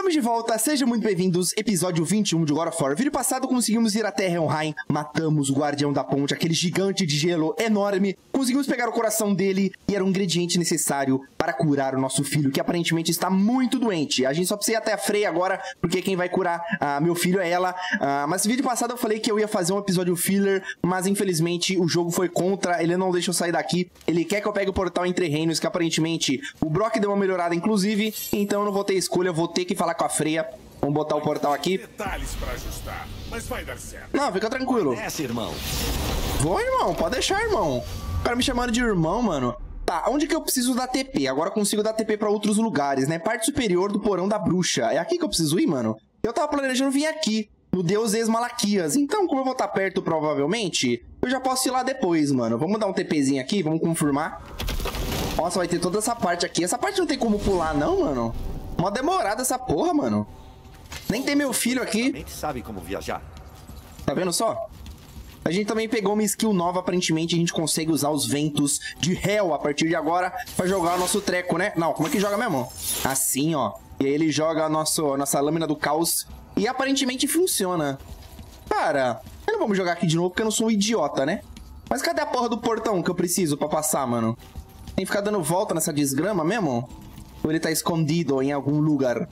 Estamos de volta, sejam muito bem-vindos, episódio 21 de God of War. Vídeo passado conseguimos ir até Helheim, matamos o Guardião da Ponte, aquele gigante de gelo enorme, conseguimos pegar o coração dele e era um ingrediente necessário para curar o nosso filho, que aparentemente está muito doente. A gente só precisa ir até a Freya agora, porque quem vai curar meu filho é ela. Mas no vídeo passado eu falei que eu ia fazer um episódio filler, mas infelizmente o jogo foi contra, ele não deixa eu sair daqui, ele quer que eu pegue o portal Entre Reinos, que aparentemente o Brock deu uma melhorada inclusive, então eu não vou ter escolha, eu vou ter que falar com a Freya. Vamos botar o portal aqui. Detalhes pra ajustar, mas vai dar certo. Não, fica tranquilo. Desce, irmão. Vou, irmão, pode deixar, irmão. O cara me chamando de irmão, mano. Tá, onde que eu preciso dar TP? Agora eu consigo dar TP pra outros lugares, né? Parte superior do porão da bruxa. É aqui que eu preciso ir, mano? Eu tava planejando vir aqui, no Deus Ex-Malaquias. Então, como eu vou estar perto, provavelmente, eu já posso ir lá depois, mano. Vamos dar um TPzinho aqui, vamos confirmar. Nossa, vai ter toda essa parte aqui. Essa parte não tem como pular, não, mano. Mó demorada essa porra, mano. Nem tem meu filho aqui. Sabe como viajar. Tá vendo só? A gente também pegou uma skill nova, aparentemente a gente consegue usar os ventos de Hell a partir de agora pra jogar o nosso treco, né? Não, como é que joga mesmo? Assim, ó. E aí ele joga a nossa lâmina do caos e aparentemente funciona. Cara, eu não vamos jogar aqui de novo porque eu não sou um idiota, né? Mas cadê a porra do portão que eu preciso pra passar, mano? Tem que ficar dando volta nessa desgrama mesmo? Ou ele tá escondido em algum lugar?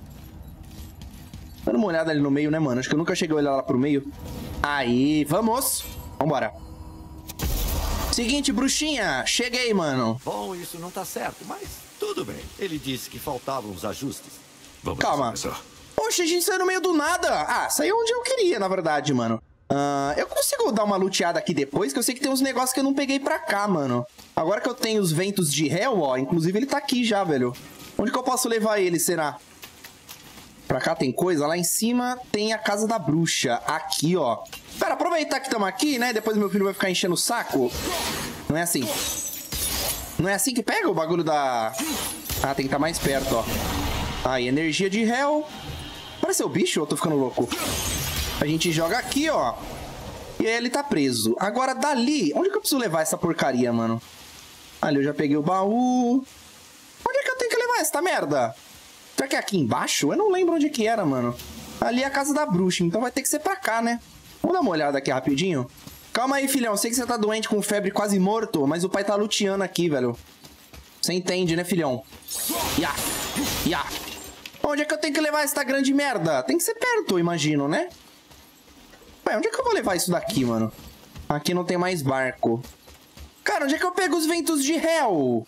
Dando uma olhada ali no meio, né, mano? Acho que eu nunca cheguei a olhar lá pro meio. Aí, vamos! Vambora. Seguinte, bruxinha. Cheguei, mano. Bom, isso não tá certo, mas tudo bem. Ele disse que faltavam os ajustes. Vamos Calma. começar. Poxa, a gente saiu no meio do nada. Ah, saiu onde eu queria, na verdade, mano. Eu consigo dar uma luteada aqui depois, que eu sei que tem uns negócios que eu não peguei pra cá, mano. Agora que eu tenho os ventos de Hell, ó. Inclusive, ele tá aqui já, velho. Onde que eu posso levar ele, será? Pra cá tem coisa? Lá em cima tem a casa da bruxa. Aqui, ó. Pera, aproveitar que estamos aqui, né? Depois meu filho vai ficar enchendo o saco. Não é assim. Não é assim que pega o bagulho da... Ah, tem que estar mais perto, ó. Aí, energia de Hell. Parece o bicho ou eu tô ficando louco? A gente joga aqui, ó. E aí ele tá preso. Agora, dali... Onde que eu preciso levar essa porcaria, mano? Ali, eu já peguei o baú. Onde é que eu tenho que levar essa merda? Será que é aqui embaixo? Eu não lembro onde que era, mano. Ali é a casa da bruxa, então vai ter que ser pra cá, né? Vamos dar uma olhada aqui rapidinho. Calma aí, filhão. Eu sei que você tá doente com febre quase morto, mas o pai tá luteando aqui, velho. Você entende, né, filhão? Ya! Ya! Onde é que eu tenho que levar essa grande merda? Tem que ser perto, eu imagino, né? Ué, onde é que eu vou levar isso daqui, mano? Aqui não tem mais barco. Cara, onde é que eu pego os ventos de Hell?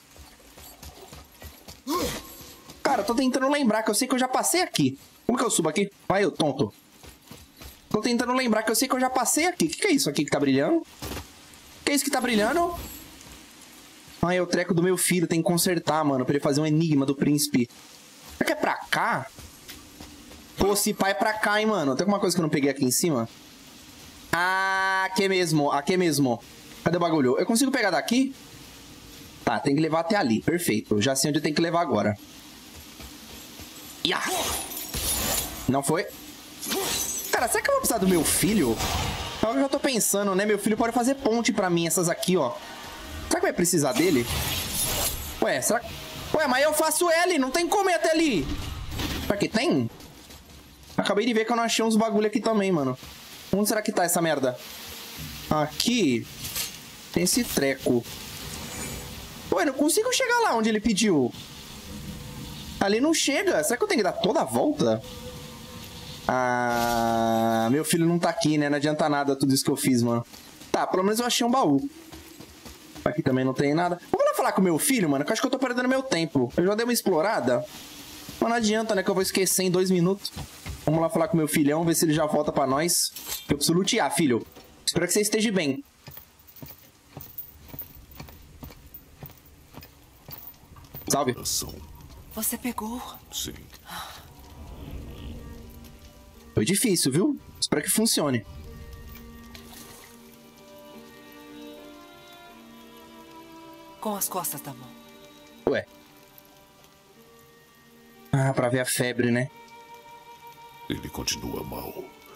Cara, eu tô tentando lembrar, que eu sei que eu já passei aqui. Como que eu subo aqui? Vai, eu tonto. Tô tentando lembrar que eu sei que eu já passei aqui. O que é isso aqui que tá brilhando? O que é isso que tá brilhando? Ah, é o treco do meu filho. Tem que consertar, mano, pra ele fazer um enigma do príncipe. Será que é pra cá? Pô, se pá é pra cá, hein, mano. Tem alguma coisa que eu não peguei aqui em cima? Ah, aqui mesmo. Aqui mesmo. Cadê o bagulho? Eu consigo pegar daqui? Tá, tem que levar até ali. Perfeito. Eu já sei onde eu tenho que levar agora. Yeah. Não foi? Cara, será que eu vou precisar do meu filho? É o que eu já tô pensando, né? Meu filho pode fazer ponte pra mim, essas aqui, ó. Será que vai precisar dele? Ué, será que... Ué, mas eu faço L, não tem como ir até ali. Será que tem? Acabei de ver que eu não achei uns bagulho aqui também, mano. Onde será que tá essa merda? Aqui... Tem esse treco. Ué, não consigo chegar lá onde ele pediu. Ali não chega. Será que eu tenho que dar toda a volta? Ah, meu filho não tá aqui, né? Não adianta nada tudo isso que eu fiz, mano. Tá, pelo menos eu achei um baú. Aqui também não tem nada. Vamos lá falar com o meu filho, mano, que eu acho que eu tô perdendo meu tempo. Eu já dei uma explorada. Mas não adianta, né? Que eu vou esquecer em 2 minutos. Vamos lá falar com o meu filhão, ver se ele já volta pra nós. Eu preciso lutear, filho. Espero que você esteja bem. Salve. Você pegou? Sim. Foi difícil, viu? Espero que funcione. Com as costas da mão. Ué. Ah, pra ver a febre, né? Ele continua mal.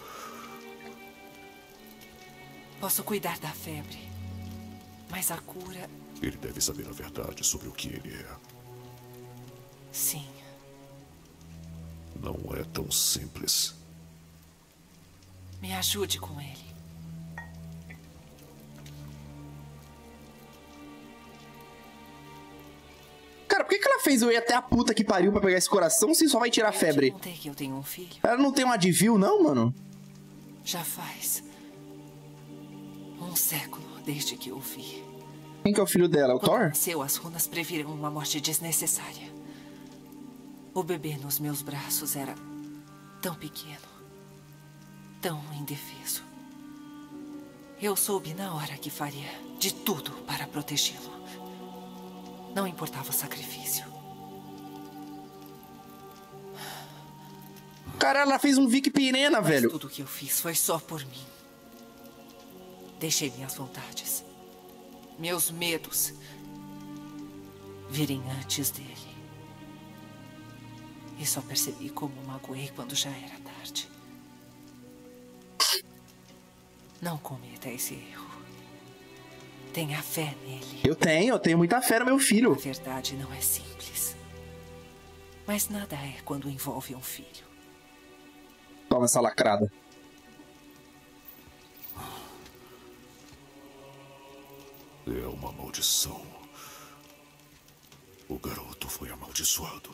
Posso cuidar da febre. Mas a cura... Ele deve saber a verdade sobre o que ele é. Sim. Não é tão simples. Me ajude com ele. Cara, por que ela fez eu ir até a puta que pariu pra pegar esse coração se só vai tirar a febre? Eu te contei que eu tenho um filho. Ela não tem um Advil, não, mano? Já faz um século desde que eu o vi. Quem que é o filho dela? O Quando Thor? nasceu, as runas previram uma morte desnecessária. O bebê nos meus braços era tão pequeno, tão indefeso. Eu soube na hora que faria de tudo para protegê-lo. Não importava o sacrifício. Cara, ela fez um Vic Pirena, Mas velho. tudo que eu fiz foi só por mim. Deixei minhas vontades, meus medos virem antes dele. E só percebi como magoei quando já era tarde. Não cometa esse erro. Tenha fé nele. Eu tenho muita fé no meu A filho. verdade não é simples. Mas nada é quando envolve um filho. Toma essa lacrada. É uma maldição. O garoto foi amaldiçoado.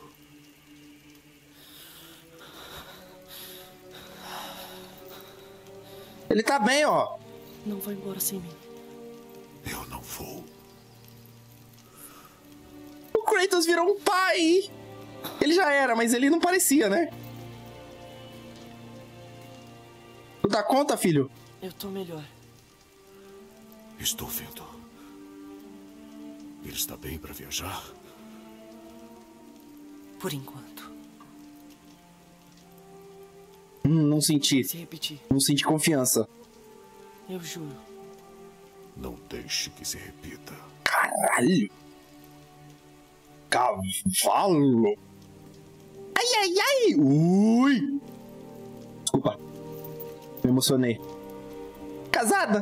Ele tá bem, ó. Não vou embora sem mim. Eu não vou. O Kratos virou um pai. Ele já era, mas ele não parecia, né? Tu dá conta, filho? Eu tô melhor. Estou vendo. Ele está bem para viajar? Por enquanto. Não senti. Se repetir, Não senti confiança. eu juro. Não deixe que se repita. Caralho. Cavalo. Ai, ai, ai. Ui. Desculpa. Me emocionei. Casada.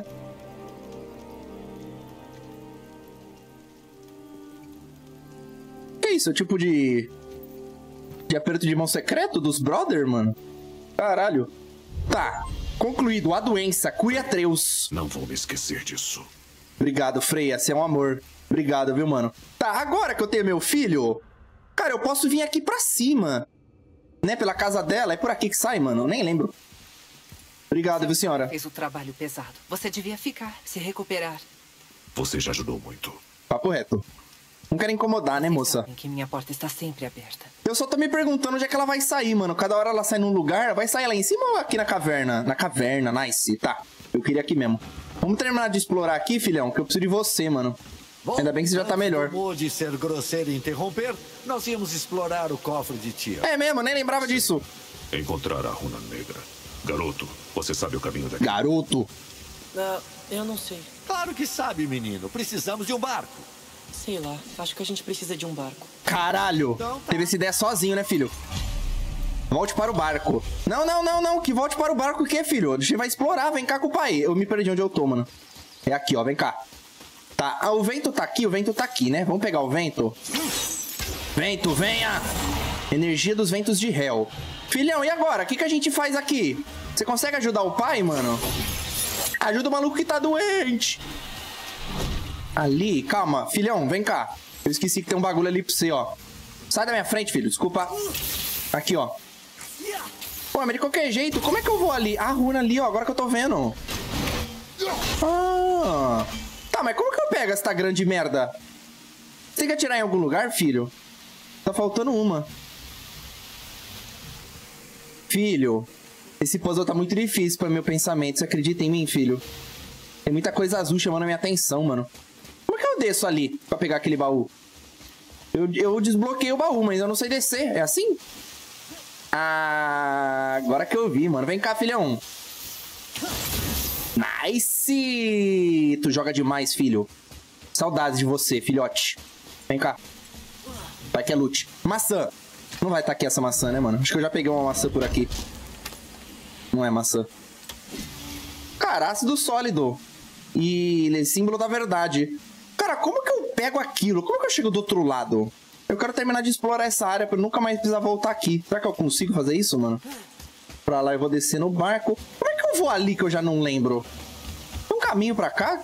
Que isso? É tipo de aperto de mão secreto dos brother, mano? Caralho. Tá. Concluído. A doença. Cure Atreus. Não vou me esquecer disso. Obrigado, Freya. Você é um amor. Obrigado, viu, mano? Tá, agora que eu tenho meu filho... Cara, eu posso vir aqui pra cima. Né? Pela casa dela. É por aqui que sai, mano. Eu nem lembro. Obrigado, viu, senhora? Fez o trabalho pesado. Você devia ficar, se recuperar. Você já ajudou muito. Papo reto. Não quero incomodar, né, moça? Sabem que minha porta está sempre aberta. Eu só tô me perguntando onde é que ela vai sair, mano. Cada hora ela sai num lugar. Vai sair lá em cima ou aqui na caverna? Na caverna, nice. Tá. Eu queria aqui mesmo. Vamos terminar de explorar aqui, filhão, que eu preciso de você, mano. Bom, Ainda bem que você já tá antes melhor. do Mo de ser grosseiro e interromper, nós íamos explorar o cofre de tia. É mesmo, nem lembrava disso. Encontrar a runa negra. Garoto, você sabe o caminho daqui? Garoto. Ah, eu não sei. Claro que sabe, menino. Precisamos de um barco. Sei lá, acho que a gente precisa de um barco. Caralho. Então tá. Teve essa ideia sozinho, né, filho? Volte para o barco. Não, não, não, não. Que volte para o barco o quê, filho? A gente vai explorar. Vem cá com o pai. Eu me perdi onde eu tô, mano. É aqui, ó. Vem cá. Tá. Ah, o vento tá aqui, né? Vamos pegar o vento. Vento, venha! Energia dos ventos de Hel. Filhão, e agora? O que a gente faz aqui? Você consegue ajudar o pai, mano? Ajuda o maluco que tá doente. Ali, calma. Filhão, vem cá. Eu esqueci que tem um bagulho ali pra você, ó. Sai da minha frente, filho. Desculpa. Aqui, ó. Pô, mas de qualquer jeito, como é que eu vou ali? Ah, a runa ali, ó. Agora que eu tô vendo. Ah. Tá, mas como que eu pego essa grande merda? Você tem que atirar em algum lugar, filho? Tá faltando uma. Filho, esse puzzle tá muito difícil para meu pensamento. Você acredita em mim, filho? Tem muita coisa azul chamando a minha atenção, mano. Como é que eu desço ali pra pegar aquele baú? Eu desbloqueei o baú, mas eu não sei descer. É assim? Ah, agora que eu vi, mano. Vem cá, filhão. Nice! Tu joga demais, filho. Saudades de você, filhote. Vem cá. Vai que é loot. Maçã. Não vai estar aqui essa maçã, né, mano? Acho que eu já peguei uma maçã por aqui. Não é maçã. Cara, ácido sólido. E símbolo da verdade. Cara, como que eu pego aquilo? Como que eu chego do outro lado? Eu quero terminar de explorar essa área pra eu nunca mais precisar voltar aqui. Será que eu consigo fazer isso, mano? Pra lá eu vou descer no barco. Como é que eu vou ali que eu já não lembro? Tem um caminho pra cá?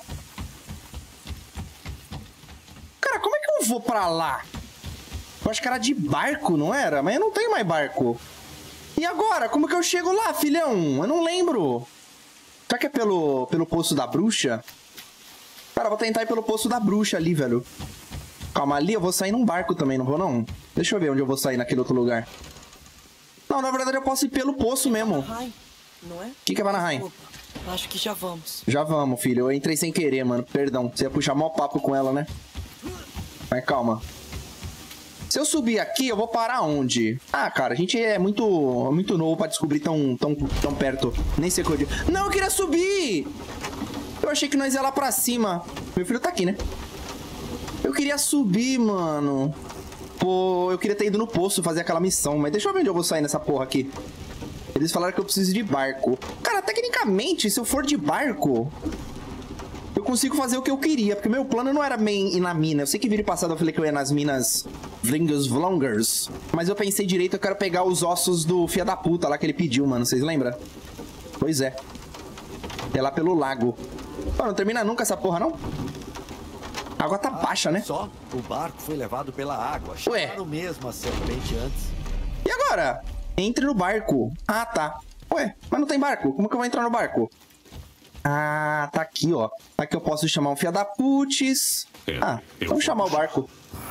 Cara, como é que eu vou pra lá? Eu acho que era de barco, não era? Mas eu não tenho mais barco. E agora? Como que eu chego lá, filhão? Eu não lembro. Será que é pelo Poço da Bruxa? Cara, eu vou tentar ir pelo Poço da Bruxa ali, velho. Calma, ali eu vou sair num barco também, não vou não? Deixa eu ver onde eu vou sair naquele outro lugar. Não, na verdade eu posso ir pelo poço mesmo. Vanaheim, não é? O que é Vanaheim? Opa, acho que já vamos. Já vamos, filho. Eu entrei sem querer, mano. Perdão. Você ia puxar mó papo com ela, né? Mas calma. Se eu subir aqui, eu vou parar onde? Ah, cara, a gente é muito novo pra descobrir tão perto. Nem sei o que eu digo. Não, eu queria subir! Eu achei que nós ia lá pra cima. Meu filho tá aqui, né? Eu queria subir, mano. Pô, eu queria ter ido no poço fazer aquela missão. Mas deixa eu ver onde eu vou sair nessa porra aqui. Eles falaram que eu preciso de barco. Cara, tecnicamente, se eu for de barco, eu consigo fazer o que eu queria. Porque meu plano não era ir na mina. Eu sei que vídeo passado eu falei que eu ia nas minas Vlingers. Mas eu pensei direito, eu quero pegar os ossos do filho da puta lá que ele pediu, mano. Vocês lembram? Pois é. É lá pelo lago. Pô, não termina nunca essa porra, não? A água tá baixa, né? Só o barco foi levado pela água. Ué. Chamaram mesmo a serpente antes. E agora? Entre no barco. Ah, tá. Ué, mas não tem barco. Como que eu vou entrar no barco? Ah, tá aqui, ó. Aqui eu posso chamar um fia da putz. Ah, vamos chamar o barco.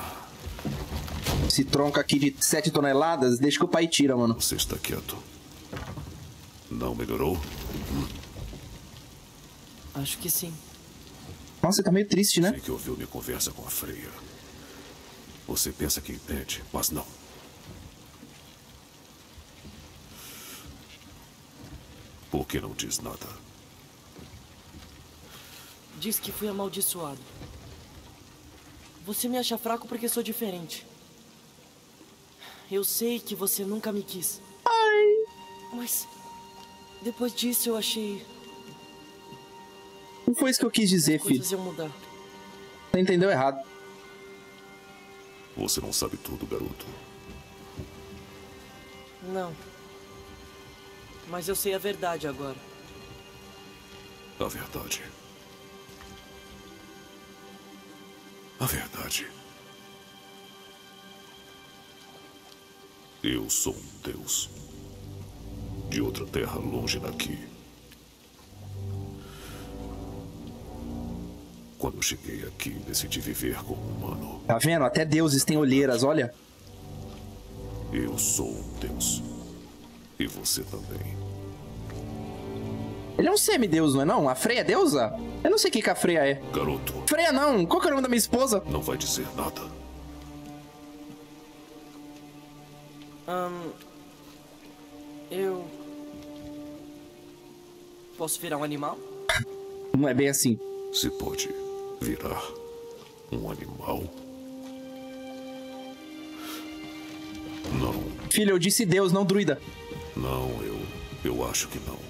Esse tronco aqui de 7 toneladas, deixa que o pai tira, mano. Você está quieto. Não melhorou? Acho que sim. Nossa, você tá meio triste, né? Sei que ouviu minha conversa com a Freya. Você pensa que entende, mas não. Por que não diz nada? Diz que fui amaldiçoado. Você me acha fraco porque sou diferente. Eu sei que você nunca me quis. Mas depois disso eu achei Não foi isso que eu quis dizer, que filho. coisas iam mudar. Você entendeu errado. Você não sabe tudo, garoto. Não. Mas eu sei a verdade agora. A verdade. A verdade. Eu sou um deus. De outra terra longe daqui. Quando eu cheguei aqui, decidi viver como humano. Tá vendo? Até deuses têm olheiras, olha. Eu sou um deus. E você também. Ele é um semideus, não é não? A Freya é deusa? Eu não sei o que a Freya é. Garoto, Freya não. Qual que é o nome da minha esposa? não vai dizer nada. Eu... Posso virar um animal? Não é bem assim. Se pode virar um animal? Não, Filho, eu disse deus, não druida. não, eu acho que não.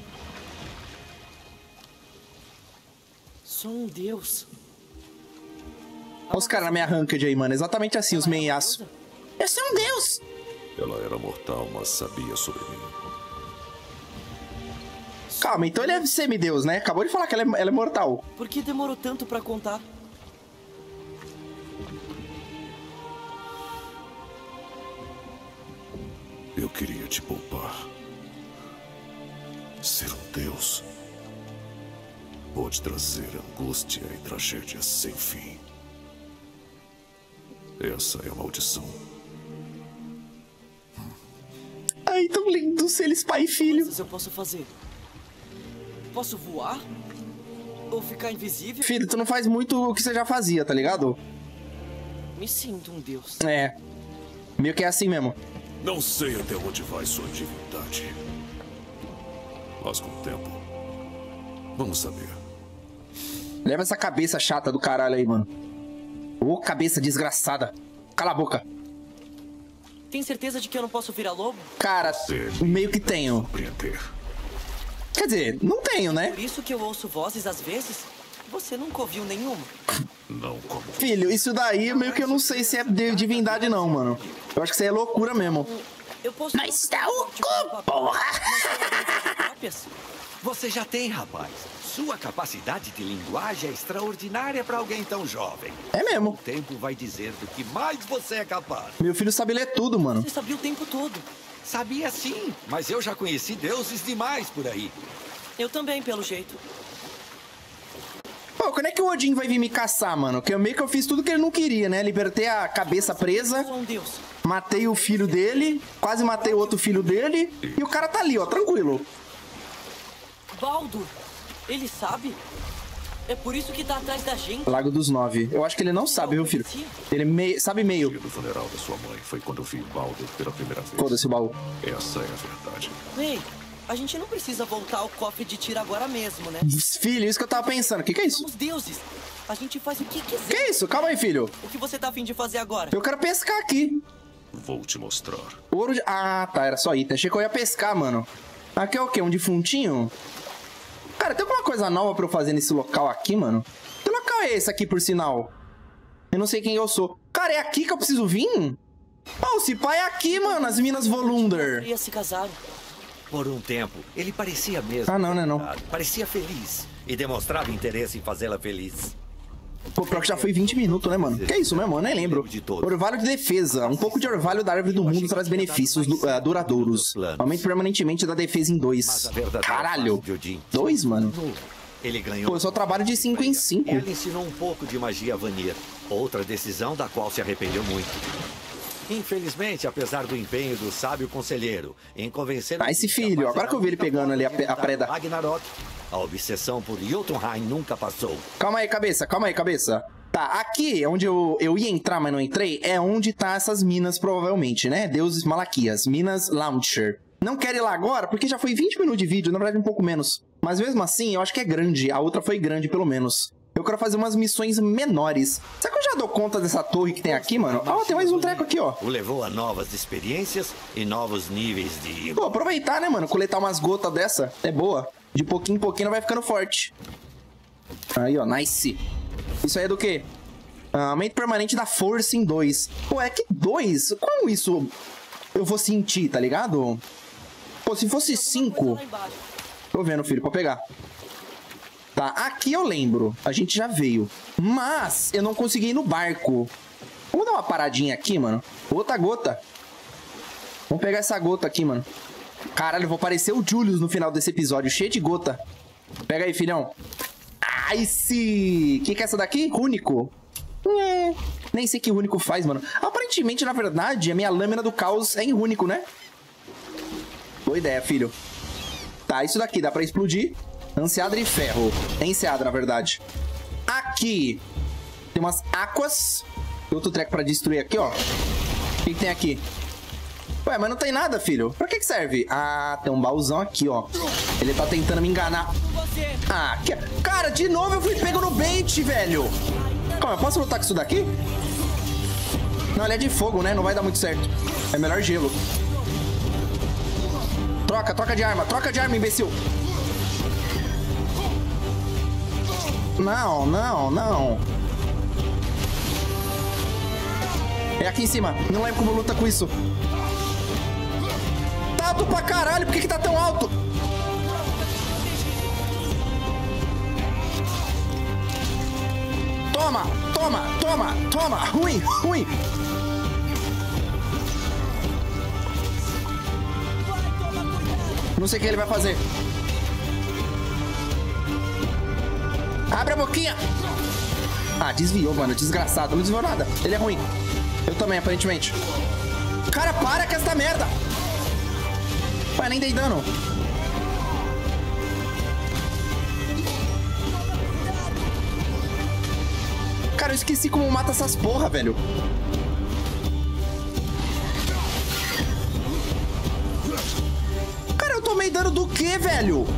Sou um deus. Olha os caras na minha ranked aí, mano. Exatamente assim, os meiaços. Eu sou um deus. Ela era mortal, mas sabia sobre mim. Calma, então ele é semideus, né? Acabou de falar que ela é mortal. Por que demorou tanto pra contar? Eu queria te poupar. Ser um deus pode trazer angústia e tragédia sem fim. Essa é a maldição. Ai, tão lindo ser eles pai e filho. Coisas eu posso fazer. Posso voar? Ou ficar invisível? Filho, tu não faz muito o que você já fazia, tá ligado? Me sinto um deus. É. Meio que é assim mesmo. Não sei até onde vai sua divindade. Mas com o tempo, vamos saber. Leva essa cabeça chata do caralho aí, mano. Ô, cabeça desgraçada. Cala a boca. Tem certeza de que eu não posso virar lobo? Cara, meio que tenho. Compreender. Quer dizer, não tenho, né? Por isso que eu ouço vozes às vezes? Você nunca ouviu nenhuma? Não como. Filho, isso daí meio que eu não sei se é divindade não, mano. Eu acho que isso aí é loucura mesmo. Eu posso... Mas tá o cu, porra! Você já tem, rapaz. Sua capacidade de linguagem é extraordinária para alguém tão jovem. É mesmo. O tempo vai dizer do que mais você é capaz. Meu filho sabe ler tudo, mano. Você sabia o tempo todo. Sabia sim, mas eu já conheci deuses demais por aí. Eu também, pelo jeito. Pô, quando é que o Odin vai vir me caçar, mano? Que eu meio que eu fiz tudo que ele não queria, né? Libertei a cabeça presa, Eu sou um deus. matei o filho dele, quase matei o outro filho dele, e o cara tá ali, ó, tranquilo. Baldur, ele sabe? É por isso que tá atrás da gente. Lago dos Nove. Eu acho que ele não sabe, viu, filho? Ele sabe O meio. dia do funeral da sua mãe foi quando eu vi Baldur pela primeira vez. Foda-se o baú. Essa é a verdade. Ei, a gente não precisa voltar ao cofre de tiro agora mesmo, né? Filho, isso que eu tava pensando. Que é isso? Somos deuses. A gente faz o que quiser. Que é isso? Calma aí, filho. O que você tá a fim de fazer agora? Eu quero pescar aqui. Vou te mostrar. Ouro de... Ah, tá. Era só item. Achei que eu ia pescar, mano. Aqui é o quê? Um defuntinho? Cara, tem alguma coisa nova pra eu fazer nesse local aqui, mano? Que local é esse aqui, por sinal? Eu não sei quem eu sou. Cara, é aqui que eu preciso vir? Oh, se pá é aqui, mano. As Minas Volunder. Ia se casar. Por um tempo, ele parecia mesmo. Ah, não, né, não. Parecia feliz e demonstrava interesse em fazê-la feliz. Pô, pior que já foi 20 minutos, né, mano? Que é isso mesmo? Eu nem lembro. Orvalho de defesa. Um pouco de orvalho da árvore do mundo traz benefícios duradouros. Aumenta permanentemente da defesa em 2. Caralho. 2, mano? Ele ganhou. Pô, eu só trabalho de 5 em 5. Ela ensinou um pouco de magia a Vanir. Outra decisão da qual se arrependeu muito. Infelizmente, apesar do empenho do sábio conselheiro em convencer... Ah, esse filho, agora que eu vi ele pegando ali a preda. Ragnarok, a obsessão por Jotunheim nunca passou. Calma aí, cabeça, calma aí, cabeça. Tá, aqui, onde eu ia entrar, mas não entrei, é onde tá essas minas, provavelmente, né? Deuses Malaquias, Minas Launcher. Não quero ir lá agora, porque já foi 20 minutos de vídeo, na verdade um pouco menos. Mas mesmo assim, eu acho que é grande, a outra foi grande, pelo menos. Eu quero fazer umas missões menores. Será que eu já dou conta dessa torre que tem aqui, mano? Ó, tem mais um treco aqui, ó. O levou a novas experiências e novos níveis de... Pô, aproveitar, né, mano? Coletar umas gotas dessa é boa. De pouquinho em pouquinho ela vai ficando forte. Aí, ó, nice. Isso aí é do quê? Aumento permanente da força em 2. Pô, é que 2? Como isso eu vou sentir, tá ligado? Pô, se fosse 5... Tô vendo, filho, pra pegar. Tá, aqui eu lembro. A gente já veio. Mas eu não consegui ir no barco. Vamos dar uma paradinha aqui, mano. Outra gota. Vamos pegar essa gota aqui, mano. Caralho, eu vou parecer o Julius no final desse episódio. Cheio de gota. Pega aí, filhão. Ice! O que é essa daqui? Rúnico. Nem sei o que rúnico faz, mano. Aparentemente, na verdade, a minha lâmina do caos é em rúnico, né? Boa ideia, filho. Tá, isso daqui dá pra explodir. Anseada de ferro. É enseada, na verdade. Aqui tem umas aquas. Tem outro treco pra destruir aqui, ó. O que tem aqui? Ué, mas não tem nada, filho. Pra que serve? Ah, tem um baúzão aqui, ó. Ele tá tentando me enganar. Ah, que... Cara, de novo eu fui pego no bait, velho. Calma, eu posso lutar com isso daqui? Não, ele é de fogo, né? Não vai dar muito certo. É melhor gelo. Troca de arma, imbecil. Não. É aqui em cima. Não lembro como luta com isso. Tá alto pra caralho. Por que tá tão alto? Toma. Ruim. Não sei o que ele vai fazer. Abre a boquinha. Ah, desviou, mano. Desgraçado. Não desviou nada. Ele é ruim. Eu também, aparentemente. Cara, para com essa merda. Ué, nem dei dano. Cara, eu esqueci como mata essas porra, velho. Cara, eu tomei dano do quê, velho?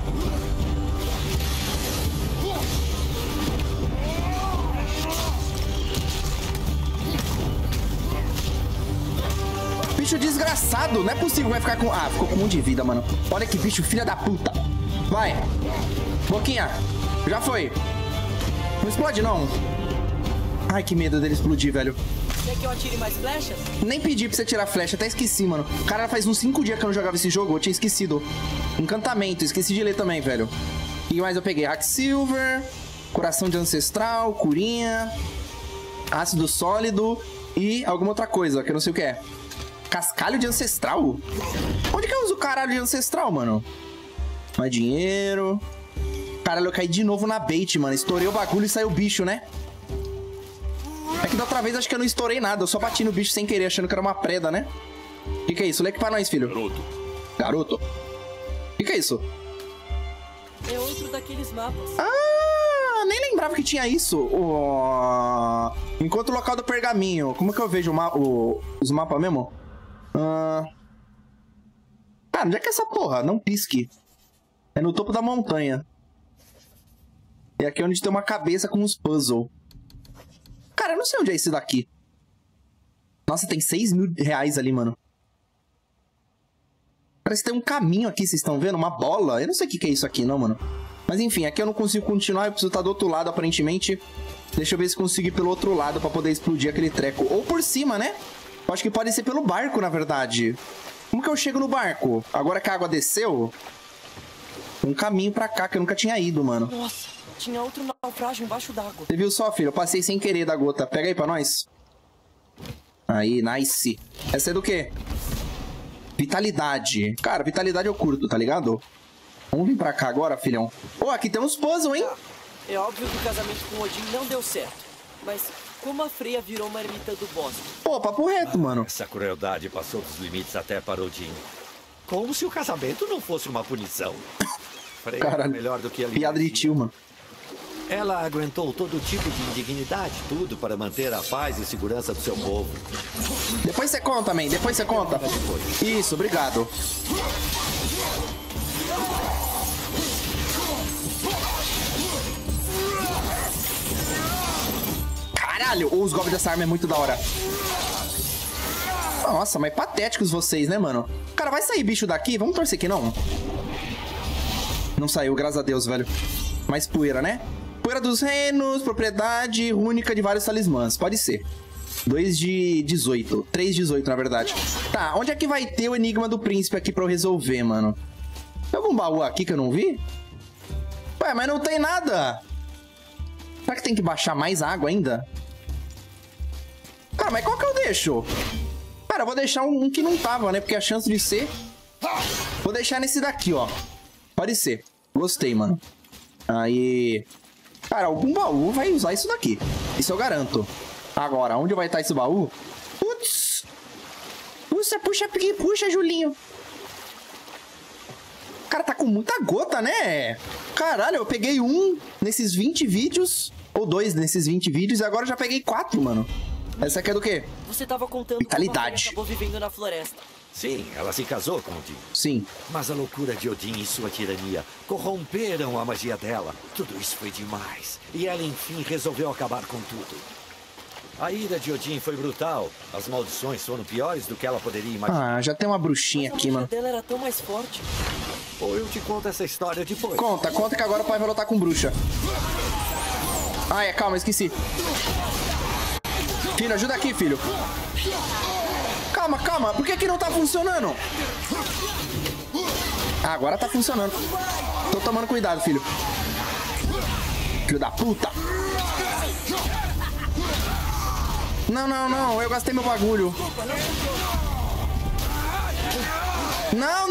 Bicho desgraçado. Não é possível que vai ficar com... Ah, ficou com um monte de vida, mano. Olha que bicho, filha da puta. Vai. Boquinha. Já foi. Não explode, não. Ai, que medo dele explodir, velho. Quer que eu atire mais flechas? Nem pedi pra você tirar flecha, até esqueci, mano. Cara, faz uns 5 dias que eu não jogava esse jogo, eu tinha esquecido. Encantamento, esqueci de ler também, velho. O que mais eu peguei? Hack Silver, Coração de Ancestral, Curinha, Ácido Sólido e alguma outra coisa, que eu não sei o que é. Cascalho de Ancestral? Onde que eu uso o caralho de Ancestral, mano? Mais dinheiro. Caralho, eu caí de novo na bait, mano. Estourei o bagulho e saiu o bicho, né? É que da outra vez acho que eu não estourei nada. Eu só bati no bicho sem querer, achando que era uma preda, né? O que é isso? Lê aqui pra nós, filho. Garoto. Garoto? O que é isso? É outro daqueles mapas. Ah, nem lembrava que tinha isso. Enquanto o local do pergaminho. Como que eu vejo os mapas mesmo? Onde é que é essa porra? Não pisque. É no topo da montanha. E aqui é onde tem uma cabeça com uns puzzles. Cara, eu não sei onde é esse daqui. Nossa, tem 6 mil reais ali, mano. Parece que tem um caminho aqui, vocês estão vendo? Uma bola. Eu não sei o que é isso aqui, não, mano. Mas enfim, aqui eu não consigo continuar. Eu preciso estar do outro lado, aparentemente. Deixa eu ver se consigo ir pelo outro lado pra poder explodir aquele treco. Ou por cima, né? Eu acho que pode ser pelo barco, na verdade. Como que eu chego no barco? Agora que a água desceu... Tem um caminho pra cá que eu nunca tinha ido, mano. Nossa, tinha outro naufrágio embaixo d'água. Você viu só, filho? Eu passei sem querer da gota. Pega aí pra nós. Aí, nice. Essa é do quê? Vitalidade. Cara, vitalidade eu curto, tá ligado? Vamos vir pra cá agora, filhão. Oh, aqui tem uns puzzles, hein? É óbvio que o casamento com Odin não deu certo. Mas como a Freya virou uma ermita do bosque? Pô, papo reto, mano. Essa crueldade passou dos limites até para Odin. Como se o casamento não fosse uma punição. Freya era melhor do que a piada de tio, mano. Ela aguentou todo tipo de indignidade, tudo para manter a paz e segurança do seu povo. Depois você conta, man. Depois você conta. Isso, obrigado. Caralho, os golpes dessa arma é muito da hora. Nossa, mas patéticos vocês, né, mano? Cara, vai sair bicho daqui? Vamos torcer que não. Não saiu, graças a Deus, velho. Mais poeira, né? Poeira dos reinos, propriedade única de vários talismãs. Pode ser. 2 de 18. 3 de 18, na verdade. Tá, onde é que vai ter o enigma do príncipe aqui pra eu resolver, mano? Tem algum baú aqui que eu não vi? Ué, mas não tem nada. Será que tem que baixar mais água ainda? Cara, mas qual que eu deixo? Cara, eu vou deixar um que não tava, né? Porque a chance de ser... Vou deixar nesse daqui, ó. Pode ser. Gostei, mano. Aí... Cara, algum baú vai usar isso daqui. Isso eu garanto. Agora, onde vai estar esse baú? Putz! Puxa, Julinho. Cara, tá com muita gota, né? Caralho, eu peguei um nesses 20 vídeos. Ou 2 nesses 20 vídeos. E agora eu já peguei 4, mano. Essa aqui é do quê? Você tava contando vitalidade. Como a Freya acabou vivendo na floresta. Sim, ela se casou com Odin. Sim. Mas a loucura de Odin e sua tirania corromperam a magia dela. Tudo isso foi demais. E ela, enfim, resolveu acabar com tudo. A ira de Odin foi brutal. As maldições foram piores do que ela poderia imaginar. Ah, já tem uma bruxinha aqui, mano. A magia dela era tão mais forte. Ou eu te conto essa história depois. Conta que agora o pai vai lutar com bruxa. Ah, é, calma, esqueci. Filho, ajuda aqui, filho. Calma. Por que não tá funcionando? Ah, agora tá funcionando. Tô tomando cuidado, filho. Filho da puta. Não. Eu gastei meu bagulho. Não.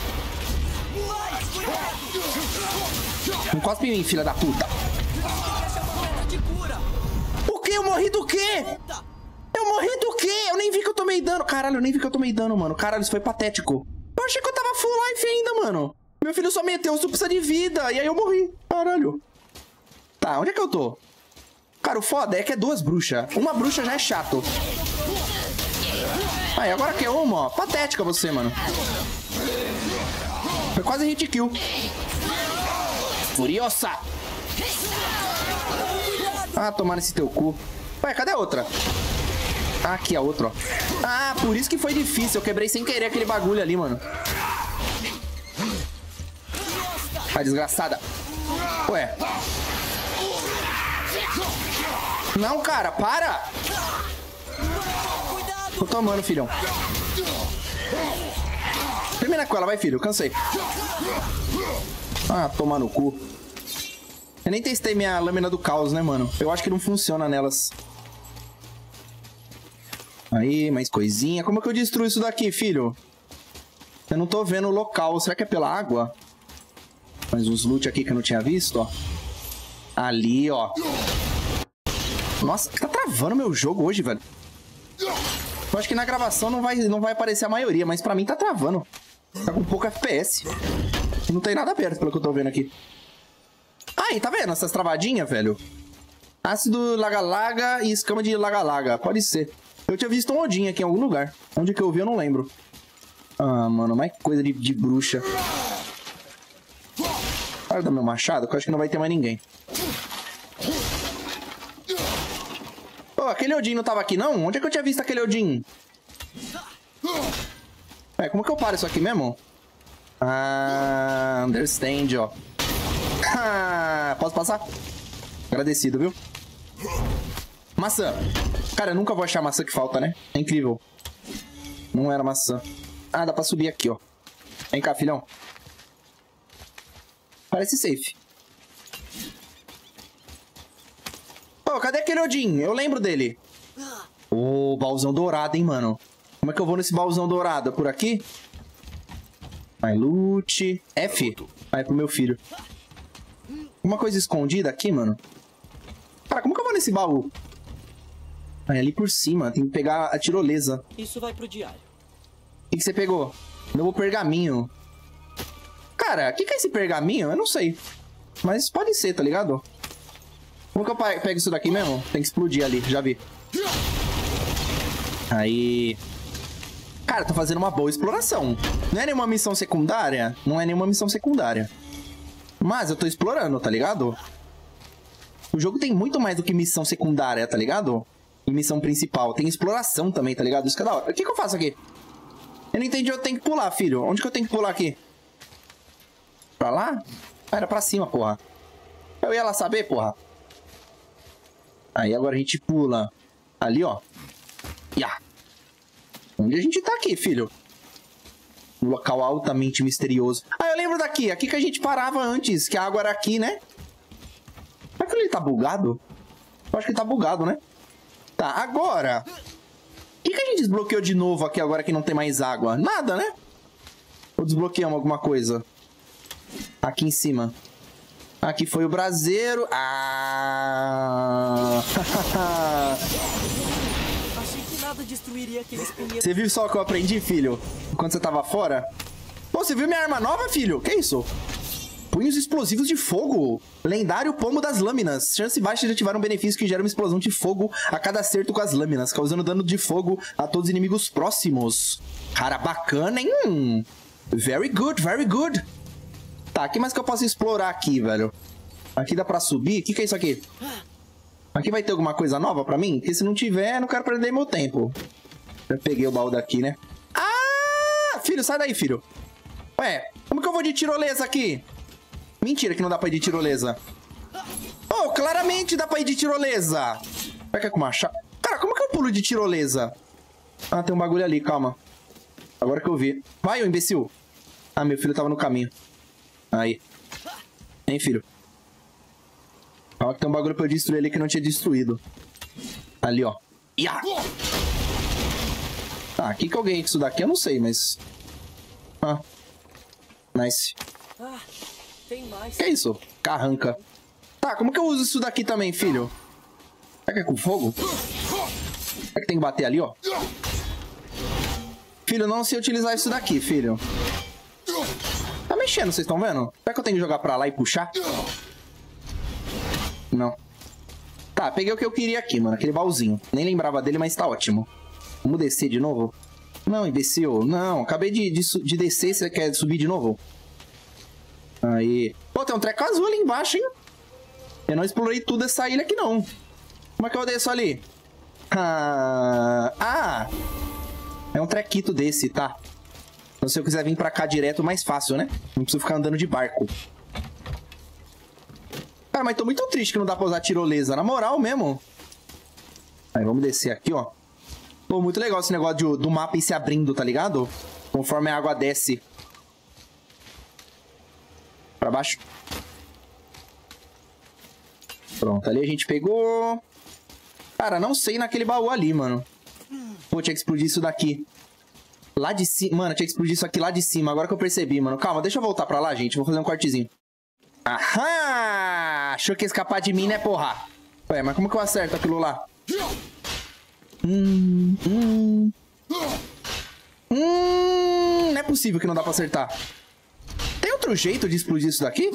Não cospe em mim, filha da puta. O quê? Eu morri do quê? Eu nem vi que eu tomei dano. Caralho, eu nem vi que eu tomei dano, mano. Caralho, isso foi patético. Eu achei que eu tava full life ainda, mano. Meu filho só meteu supsa de vida. E aí eu morri. Caralho. Tá, onde é que eu tô? Cara, o foda é que é 2 bruxas. Uma bruxa já é chato. Aí, agora que é uma, ó. Patética você, mano. Foi quase hit kill. Furiosa. Ah, tomar nesse teu cu. Ué, cadê a outra? Ah, aqui a outra, ó. Ah, por isso que foi difícil. Eu quebrei sem querer aquele bagulho ali, mano. Ah, desgraçada. Ué. Não, cara, para! Tô tomando, filhão. Termina com ela, vai, filho. Cansei. Ah, tomar no cu. Eu nem testei minha lâmina do caos, né, mano? Eu acho que não funciona nelas. Aí, mais coisinha. Como é que eu destruo isso daqui, filho? Eu não tô vendo o local. Será que é pela água? Mais uns loot aqui que eu não tinha visto, ó. Ali, ó. Nossa, tá travando meu jogo hoje, velho. Eu acho que na gravação não vai aparecer a maioria, mas pra mim tá travando. Tá com pouco FPS. Não tem nada aberto, pelo que eu tô vendo aqui. Aí, tá vendo essas travadinhas, velho? Ácido laga-laga e escama de laga-laga. Pode ser. Eu tinha visto um Odin aqui em algum lugar. Onde que eu vi, eu não lembro. Ah, mano, mais coisa de bruxa. Para do meu machado, que eu acho que não vai ter mais ninguém. Pô, aquele Odin não tava aqui, não? Onde é que eu tinha visto aquele Odin? Como que eu paro isso aqui mesmo? Ah, understand, ó. Posso passar? Agradecido, viu? Maçã. Cara, eu nunca vou achar a maçã que falta, né? É incrível. Não era maçã. Ah, dá pra subir aqui, ó. Vem cá, filhão. Parece safe. Pô, cadê aquele Odin? Eu lembro dele. Ô, baúzão dourado, hein, mano. Como é que eu vou nesse baúzão dourado? Por aqui? Vai, loot. F. Vai pro meu filho. Uma coisa escondida aqui, mano. Cara, como que eu vou nesse baú? Vai ali por cima. Tem que pegar a tirolesa. Isso vai pro diário. O que você pegou? Novo pergaminho. Cara, o que é esse pergaminho? Eu não sei. Mas pode ser, tá ligado? Como que eu pego isso daqui mesmo? Tem que explodir ali, já vi. Aí. Cara, tô fazendo uma boa exploração. Não é nenhuma missão secundária? Não é nenhuma missão secundária. Mas eu tô explorando, tá ligado? O jogo tem muito mais do que missão secundária, tá ligado? E missão principal. Tem exploração também, tá ligado? Isso que é da hora. O que eu faço aqui? Eu não entendi, eu tenho que pular, filho. Onde que eu tenho que pular aqui? Pra lá? Ah, era pra cima, porra. Eu ia lá saber, porra. Aí agora a gente pula. Ali, ó. Ya. Onde a gente tá aqui, filho? Um local altamente misterioso. Ah, eu lembro daqui. Aqui que a gente parava antes. Que a água era aqui, né? Será que ele tá bugado? Eu acho que ele tá bugado, né? Tá, agora... O que a gente desbloqueou de novo aqui agora que não tem mais água? Nada, né? Ou desbloqueamos alguma coisa? Aqui em cima. Aqui foi o braseiro. Ah! Achei que nada destruiria aqueles pinheiros. Você viu só o que eu aprendi, filho? Enquanto você tava fora? Pô, você viu minha arma nova, filho? Que isso? Punhos explosivos de fogo. Lendário pomo das lâminas. Chance baixa de ativar um benefício que gera uma explosão de fogo a cada acerto com as lâminas, causando dano de fogo a todos os inimigos próximos. Cara, bacana, hein? Very good, very good. Tá, o que mais que eu posso explorar aqui, velho? Aqui dá pra subir? O que é isso aqui? Aqui vai ter alguma coisa nova pra mim? Porque se não tiver, não quero perder meu tempo. Já peguei o baú daqui, né? Ah! Filho, sai daí, filho. Ué, como que eu vou de tirolesa aqui? Mentira que não dá pra ir de tirolesa. Oh, claramente dá pra ir de tirolesa. Vai que é com machado. Cara, como que eu pulo de tirolesa? Ah, tem um bagulho ali, calma. Agora que eu vi. Vai, ô imbecil. Ah, meu filho tava no caminho. Aí. Hein, filho? Calma que tem um bagulho pra eu destruir ali que não tinha destruído. Ali, ó. Ia! Tá, que eu ganhei com isso daqui? Eu não sei, mas... Ah. Nice. Ah, tem mais. Que é isso? Carranca. Tá, como que eu uso isso daqui também, filho? Será que é com fogo? Será que tem que bater ali, ó? Filho, eu não sei utilizar isso daqui, filho. Tá mexendo, vocês estão vendo? Será que eu tenho que jogar pra lá e puxar? Não. Tá, peguei o que eu queria aqui, mano. Aquele baúzinho. Nem lembrava dele, mas tá ótimo. Vamos descer de novo? Não, imbecil. Não, acabei de descer. Você quer subir de novo? Aí. Pô, tem um treco azul ali embaixo, hein? Eu não explorei tudo essa ilha aqui, não. Como é que eu desço ali? Ah! É um trequito desse, tá? Então, se eu quiser vir pra cá direto, mais fácil, né? Não preciso ficar andando de barco. Cara, mas tô muito triste que não dá pra usar tirolesa. Na moral mesmo. Aí, vamos descer aqui, ó. Pô, muito legal esse negócio do mapa ir se abrindo, tá ligado? Conforme a água desce. Pra baixo. Pronto, ali a gente pegou. Cara, não sei naquele baú ali, mano. Pô, tinha que explodir isso daqui. Lá de cima. Mano, tinha que explodir isso aqui lá de cima. Agora que eu percebi, mano. Calma, deixa eu voltar pra lá, gente. Vou fazer um cortezinho. Aham! Achou que ia escapar de mim, né, porra? Ué, mas como que eu acerto aquilo lá? Não é possível que não dá pra acertar. Tem outro jeito de explodir isso daqui?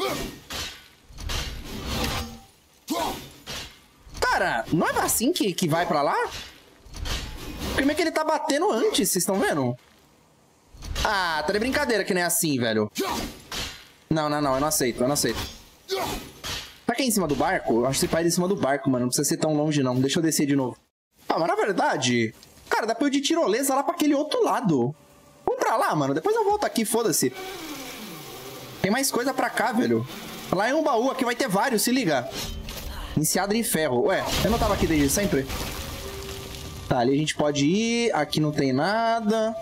Cara, não é assim que vai pra lá? Como é que ele tá batendo antes, vocês estão vendo? Ah, tá de brincadeira que não é assim, velho. Não, eu não aceito, Tá aqui em cima do barco? Eu acho que esse pai é de cima do barco, mano. Não precisa ser tão longe, não. Deixa eu descer de novo. Ah, mas na verdade... Cara, dá pra eu ir de tirolesa lá pra aquele outro lado. Vamos pra lá, mano. Depois eu volto aqui, foda-se. Tem mais coisa pra cá, velho. Lá é um baú, aqui vai ter vários, se liga. Enseada de ferro. Ué, eu não tava aqui desde sempre? Tá, ali a gente pode ir. Aqui não tem nada.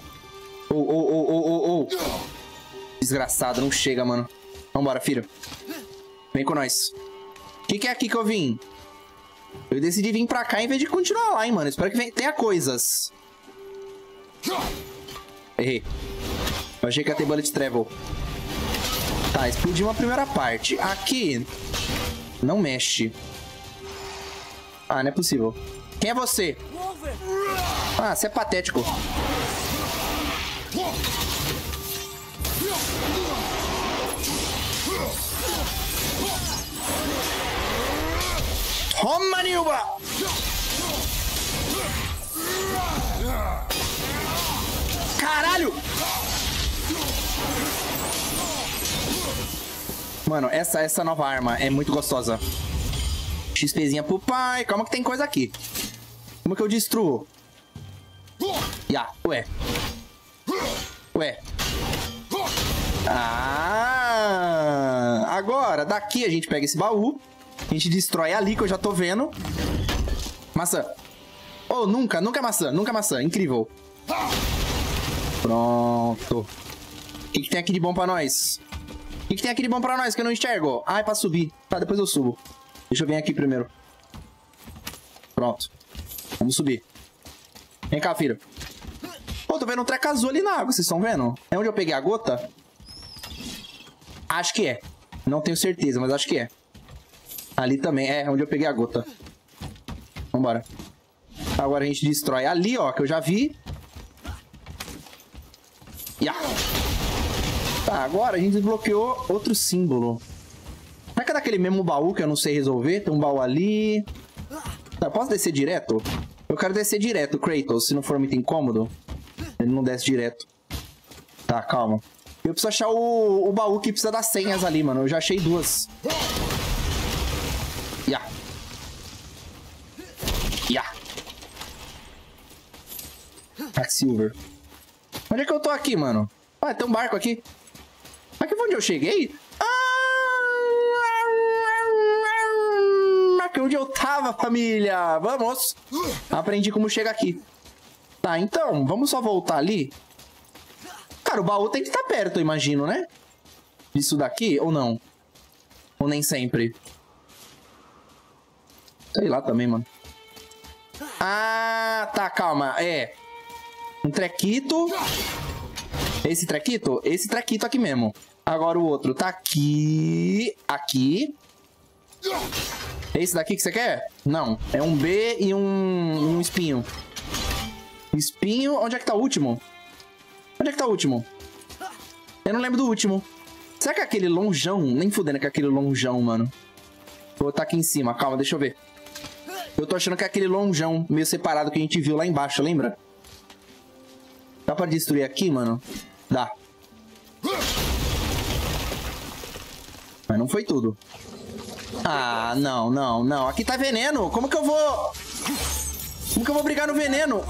Desgraçado, não chega, mano. Vambora, filho. Vem com nós. O que é aqui que eu vim? Eu decidi vir pra cá em vez de continuar lá, hein, mano. Espero que tenha coisas. Errei. Eu achei que ia ter bullet travel. Tá, explodiu uma primeira parte. Aqui... Não mexe. Ah, não é possível. Quem é você? Ah, você é patético. Toma, Nilba! Caralho! Mano, essa nova arma é muito gostosa. XPzinha pro pai. Calma que tem coisa aqui. Como que eu destruo? Ué. Ah! Agora, daqui a gente pega esse baú. A gente destrói ali, que eu já tô vendo. Maçã. Oh, nunca é maçã. Nunca é maçã. Incrível. Pronto. O que tem aqui de bom pra nós? O que tem aqui de bom pra nós que eu não enxergo? Ah, é pra subir. Tá, depois eu subo. Deixa eu vir aqui primeiro. Pronto. Vamos subir. Vem cá, filho. Pô, tô vendo um treco azul ali na água, vocês estão vendo? É onde eu peguei a gota? Acho que é. Não tenho certeza, mas acho que é. Ali também, é onde eu peguei a gota. Vambora. Agora a gente destrói ali, ó, que eu já vi. Tá, agora a gente desbloqueou outro símbolo. Será que é daquele mesmo baú que eu não sei resolver? Tem um baú ali. Tá, posso descer direto? Eu quero descer direto, Kratos, se não for muito incômodo. Ele não desce direto. Tá, calma. Eu preciso achar o baú que precisa das senhas ali, mano. Eu já achei duas. Silver. Onde é que eu tô aqui, mano? Ah, tem um barco aqui. Aqui foi onde eu cheguei? Aqui onde eu tava, família. Vamos. Aprendi como chega aqui. Tá, então, vamos só voltar ali. Cara, o baú tem que estar perto, eu imagino, né? Isso daqui, ou não? Ou nem sempre? Sei lá também, mano. Ah, tá, calma. É. Um trequito. Esse trequito? Esse trequito aqui mesmo. Agora o outro tá aqui. Aqui. Esse daqui que você quer? Não. É um B e um espinho. Espinho. Onde é que tá o último? Onde é que tá o último? Eu não lembro do último. Será que é aquele lonjão? Nem fudendo que é aquele lonjão, mano. Vou botar aqui em cima. Calma, deixa eu ver. Eu tô achando que é aquele lonjão meio separado que a gente viu lá embaixo, lembra? Dá pra destruir aqui, mano? Dá. Mas não foi tudo. Ah, não. Aqui tá veneno. Como que eu vou... Como que eu vou brigar no veneno?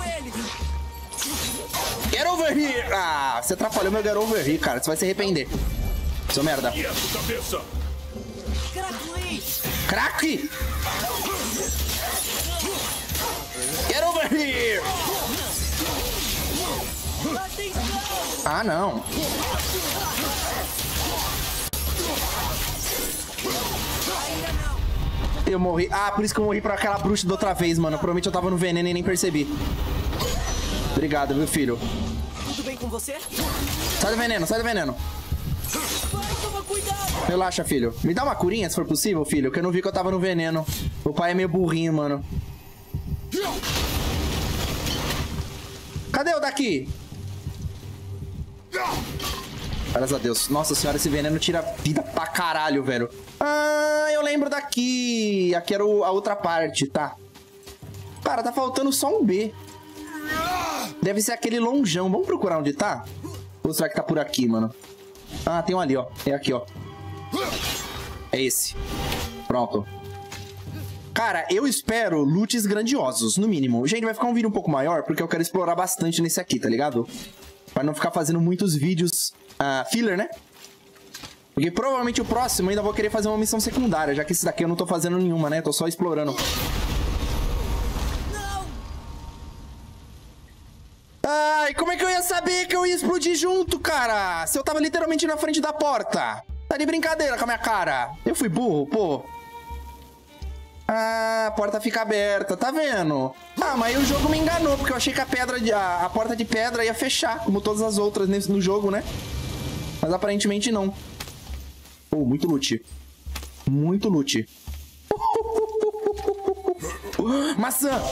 Get over here! Ah, você atrapalhou meu get over here, cara. Você vai se arrepender. Seu merda. Crack! Get over here! Ah, não. Eu morri. Ah, por isso que eu morri pra aquela bruxa da outra vez, mano. Provavelmente eu tava no veneno e nem percebi. Obrigado, meu filho. Tudo bem com você? Sai do veneno, sai do veneno. Vai, toma cuidado! Relaxa, filho. Me dá uma curinha, se for possível, filho, que eu não vi que eu tava no veneno. O pai é meio burrinho, mano. Cadê o daqui? Graças a Deus. Nossa senhora, esse veneno tira vida pra caralho, velho. Ah, eu lembro daqui. Aqui era a outra parte, tá. Cara, tá faltando só um B. Deve ser aquele lonjão. Vamos procurar onde tá? Ou será que tá por aqui, mano? Ah, tem um ali, ó. É aqui, ó. É esse. Pronto. Cara, eu espero loots grandiosos, no mínimo. Gente, vai ficar um vídeo um pouco maior, porque eu quero explorar bastante nesse aqui, tá ligado? Pra não ficar fazendo muitos vídeos filler, né? Porque provavelmente o próximo ainda vou querer fazer uma missão secundária, já que esse daqui eu não tô fazendo nenhuma, né? Tô só explorando. Não! Ai, como é que eu ia saber que eu ia explodir junto, cara? Se eu tava literalmente na frente da porta. Tá de brincadeira com a minha cara. Eu fui burro, pô. Ah, a porta fica aberta, tá vendo? Ah, mas aí o jogo me enganou, porque eu achei que a porta de pedra ia fechar, como todas as outras no jogo, né? Mas aparentemente não. Oh, muito loot. Muito loot. Maçã!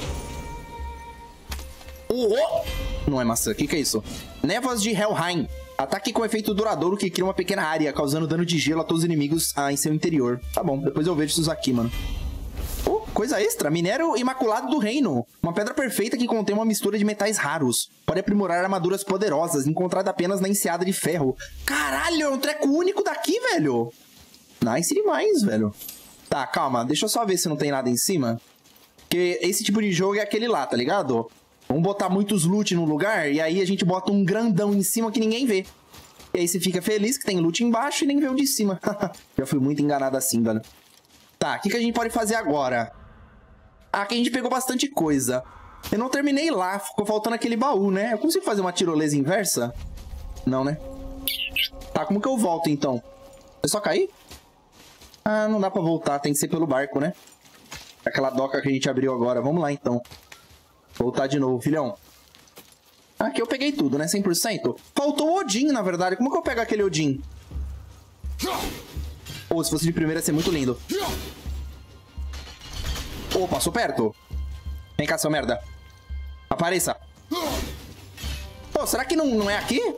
Não é maçã, o que é isso? Névoas de Helheim. Ataque com efeito duradouro que cria uma pequena área, causando dano de gelo a todos os inimigos em seu interior. Tá bom, depois eu vejo isso aqui, mano. Coisa extra, minério imaculado do reino. Uma pedra perfeita que contém uma mistura de metais raros. Pode aprimorar armaduras poderosas, encontrada apenas na enseada de ferro. Caralho, é um treco único daqui, velho. Nice demais, velho. Tá, calma, deixa eu só ver se não tem nada em cima. Porque esse tipo de jogo é aquele lá, tá ligado? Vamos botar muitos loot no lugar e aí a gente bota um grandão em cima que ninguém vê. E aí você fica feliz que tem loot embaixo e nem vê o de cima. Já fui muito enganado assim, velho. Tá, o que a gente pode fazer agora? Aqui a gente pegou bastante coisa. Eu não terminei lá, ficou faltando aquele baú, né? Eu consigo fazer uma tirolesa inversa? Não, né? Tá, como que eu volto, então? É só cair? Ah, não dá pra voltar, tem que ser pelo barco, né? Aquela doca que a gente abriu agora. Vamos lá, então. Voltar de novo, filhão. Aqui eu peguei tudo, né? 100%. Faltou o Odin, na verdade. Como que eu pego aquele Odin? Ou se fosse de primeira, ia ser muito lindo. Oh, passou perto. Vem cá, seu merda. Apareça. Pô, será que não é aqui?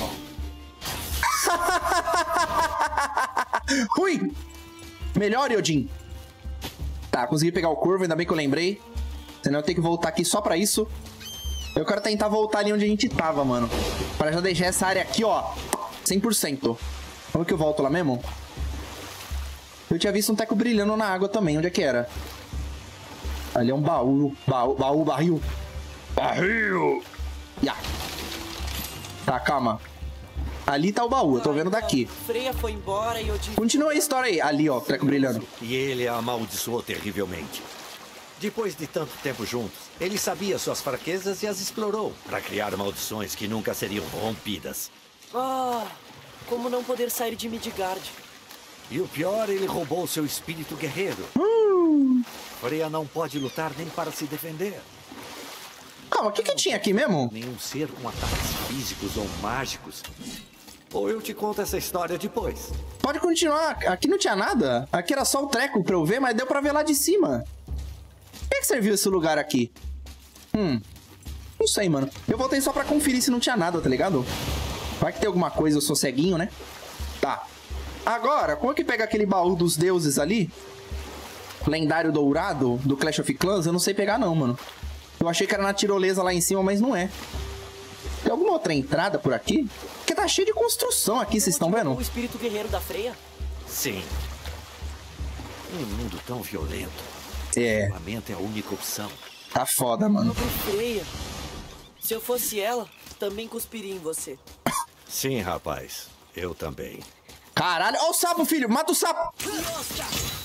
Ui! Melhor, Odin. Tá, consegui pegar o corvo, ainda bem que eu lembrei. Senão eu tenho que voltar aqui só pra isso. Eu quero tentar voltar ali onde a gente tava, mano. Pra já deixar essa área aqui, ó, 100%. Como que eu volto lá mesmo? Eu tinha visto um teco brilhando na água também. Onde é que era? Ali é um baú. Barril. Barril! Yeah. Tá, calma. Ali tá o baú, eu tô vendo daqui. Freya foi embora e eu disse... Continua a história aí. Ali, ó, treco brilhando. E ele a amaldiçoou terrivelmente. Depois de tanto tempo juntos, ele sabia suas fraquezas e as explorou para criar maldições que nunca seriam rompidas. Ah, como não poder sair de Midgard. E o pior, ele roubou seu espírito guerreiro. Freya não pode lutar nem para se defender. Calma, o que tinha aqui mesmo? Nenhum ser com ataques físicos ou mágicos. Ou eu te conto essa história depois. Pode continuar. Aqui não tinha nada. Aqui era só o treco pra eu ver, mas deu pra ver lá de cima. Por que serviu esse lugar aqui? Não sei, mano. Eu voltei só pra conferir se não tinha nada, tá ligado? Vai que tem alguma coisa, eu sou ceguinho, né? Tá. Agora, como é que pega aquele baú dos deuses ali? Lendário dourado do Clash of Clans? Eu não sei pegar não, mano. Eu achei que era na tirolesa lá em cima, mas não é. Tem alguma outra entrada por aqui? Porque tá cheio de construção aqui, vocês estão vendo? O espírito guerreiro da Freya? Sim. Em um mundo tão violento, É. o lamento é a única opção. Tá foda, mano. Pobre Freya. Se eu fosse ela, também cuspiria em você. Sim, rapaz. Eu também. Caralho, ó o sapo, filho. Mata o sapo.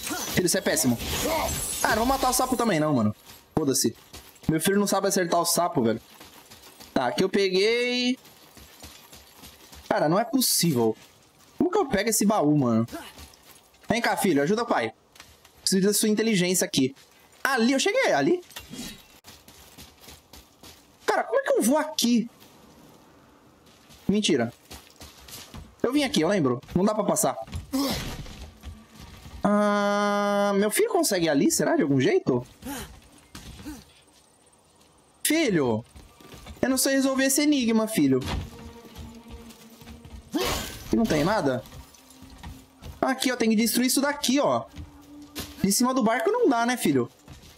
Filho, isso é péssimo. Ah, não vou matar o sapo também não, mano. Foda-se. Meu filho não sabe acertar o sapo, velho. Tá, aqui eu peguei... Cara, não é possível. Como que eu pego esse baú, mano? Vem cá, filho. Ajuda o pai. Preciso da sua inteligência aqui. Ali, eu cheguei. Ali? Cara, como é que eu vou aqui? Mentira. Eu vim aqui, eu lembro. Não dá pra passar. Meu filho consegue ir ali? Será? De algum jeito? Filho! Eu não sei resolver esse enigma, filho. Aqui não tem nada? Aqui, ó. Tem que destruir isso daqui, ó. De cima do barco não dá, né, filho?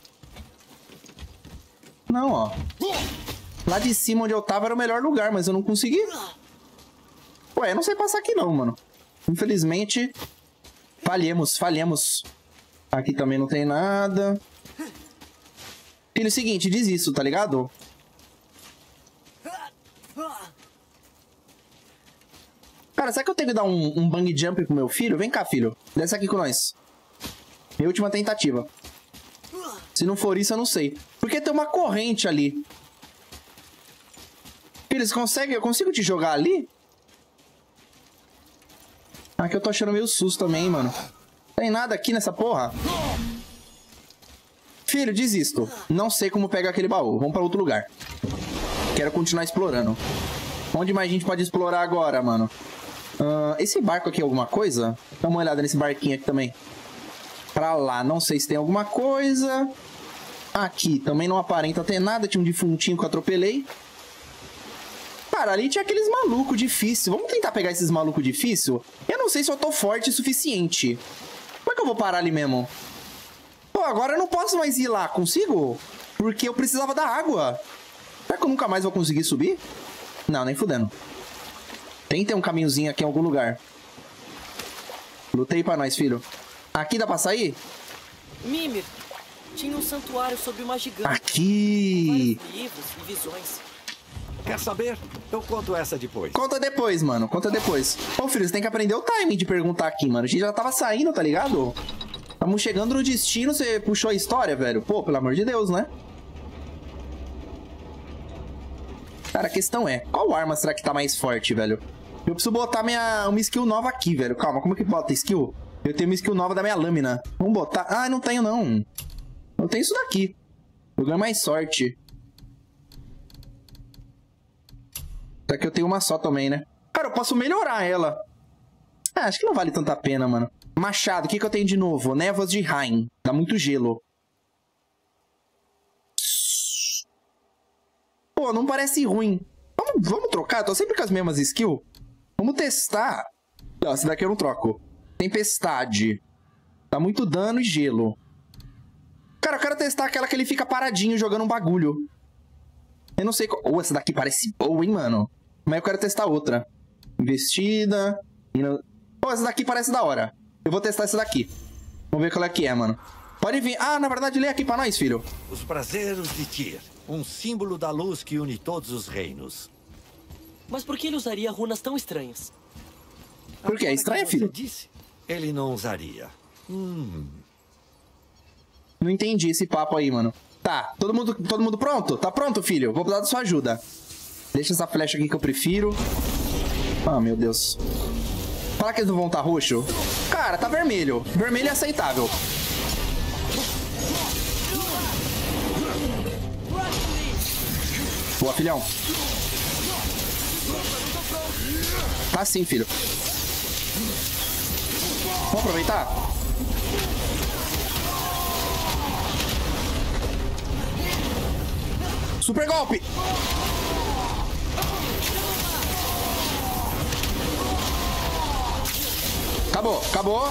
Não, ó. Lá de cima onde eu tava era o melhor lugar, mas eu não consegui. Ué, eu não sei passar aqui não, mano. Infelizmente, falhemos. Aqui também não tem nada. Filho, é o seguinte, diz isso, tá ligado? Cara, será que eu tenho que dar um bang jump pro meu filho? Vem cá, filho. Desce aqui com nós. Minha última tentativa. Se não for isso, eu não sei. Porque tem uma corrente ali. Filho, você consegue? Eu consigo te jogar ali? Aqui eu tô achando meio susto também, mano. Tem nada aqui nessa porra? Filho, desisto. Não sei como pegar aquele baú. Vamos pra outro lugar. Quero continuar explorando. Onde mais a gente pode explorar agora, mano? Esse barco aqui é alguma coisa? Dá uma olhada nesse barquinho aqui também. Pra lá, não sei se tem alguma coisa. Aqui também não aparenta ter nada. Tinha um defuntinho que eu atropelei. Cara, ali tinha aqueles malucos difíceis. Vamos tentar pegar esses malucos difíceis? Eu não sei se eu tô forte o suficiente. Como é que eu vou parar ali mesmo? Pô, agora eu não posso mais ir lá. Consigo? Porque eu precisava da água. Será que eu nunca mais vou conseguir subir? Não, nem fudendo. Tem que ter um caminhozinho aqui em algum lugar. Lutei pra nós, filho. Aqui dá pra sair? Mimir, tinha um santuário sobre uma gigante. Aqui! Vários livros e visões. Quer saber? Eu conto essa depois. Conta depois, mano. Conta depois. Ô, filho, você tem que aprender o timing de perguntar aqui, mano. A gente já tava saindo, tá ligado? Estamos chegando no destino, você puxou a história, velho. Pô, pelo amor de Deus, né? Cara, a questão é, qual arma será que tá mais forte, velho? Eu preciso botar uma skill nova aqui, velho. Calma, como é que bota skill? Eu tenho uma skill nova da minha lâmina. Vamos botar... Ah, não tenho, não. Eu tenho isso daqui. Eu ganho mais sorte. Só que eu tenho uma só também, né? Cara, eu posso melhorar ela. Ah, acho que não vale tanta pena, mano. Machado, o que eu tenho de novo? Névoas de Rain. Dá muito gelo. Pô, não parece ruim. Vamos trocar? Eu tô sempre com as mesmas skills. Vamos testar. Não, essa daqui eu não troco. Tempestade. Dá muito dano e gelo. Cara, eu quero testar aquela que ele fica paradinho jogando um bagulho. Eu não sei qual... Oh, essa daqui parece boa, hein, mano. Mas eu quero testar outra. Investida. Oh, essa daqui parece da hora. Eu vou testar essa daqui. Vamos ver qual é que é, mano. Pode vir. Ah, na verdade, lê aqui pra nós, filho. Os prazeres de Tyr. Um símbolo da luz que une todos os reinos. Mas por que ele usaria runas tão estranhas? Porque é estranho, filho. Disse, ele não usaria. Não entendi esse papo aí, mano. Tá, todo mundo pronto? Tá pronto, filho? Vou precisar da sua ajuda. Deixa essa flecha aqui que eu prefiro. Ah, meu Deus. Fala que eles não vão estar roxo. Cara, tá vermelho. Vermelho é aceitável. Boa, filhão. Tá sim, filho. Vamos aproveitar? Super golpe! Acabou, acabou.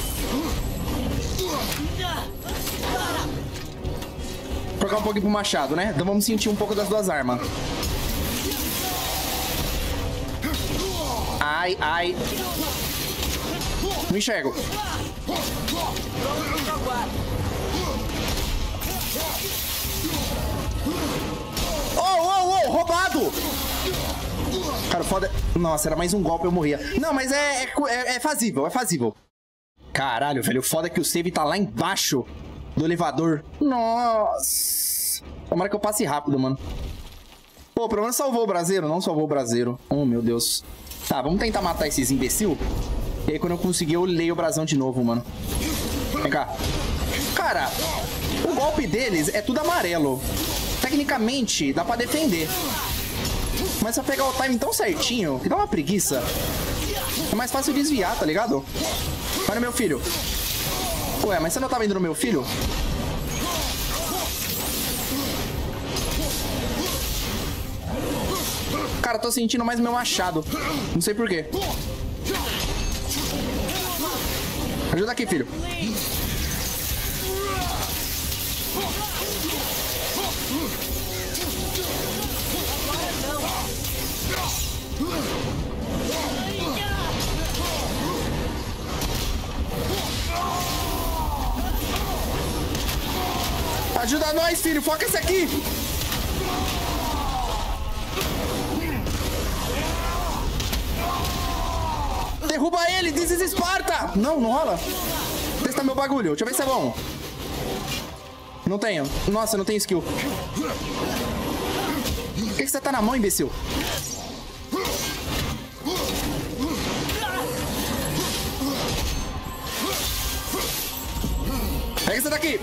Vou trocar um pouquinho pro machado, né? Então vamos sentir um pouco das duas armas. Ai, ai. Não enxergo. Oh, roubado! Cara, foda... Nossa, era mais um golpe, eu morria. Não, mas é fazível, é fazível. Caralho, velho. O foda é que o save tá lá embaixo do elevador. Nossa. Tomara que eu passe rápido, mano. Pô, pelo menos salvou o braseiro. Não salvou o braseiro. Oh, meu Deus. Tá, vamos tentar matar esses imbecil. E aí, quando eu conseguir, eu leio o brasão de novo, mano. Vem cá. Cara, o golpe deles é tudo amarelo. Tecnicamente, dá pra defender. Mas se eu pegar o time tão certinho, que dá uma preguiça. É mais fácil desviar, tá ligado? Vai no meu filho. Ué, mas você não tava indo no meu filho? Cara, tô sentindo mais meu machado. Não sei por quê. Ajuda aqui, filho. Ajuda nós, filho. Foca esse aqui. Derruba ele. This is Esparta. Não, não rola. Testa meu bagulho. Deixa eu ver se é bom. Não tenho. Nossa, não tenho skill. Por que você tá na mão, imbecil? Pega essa daqui.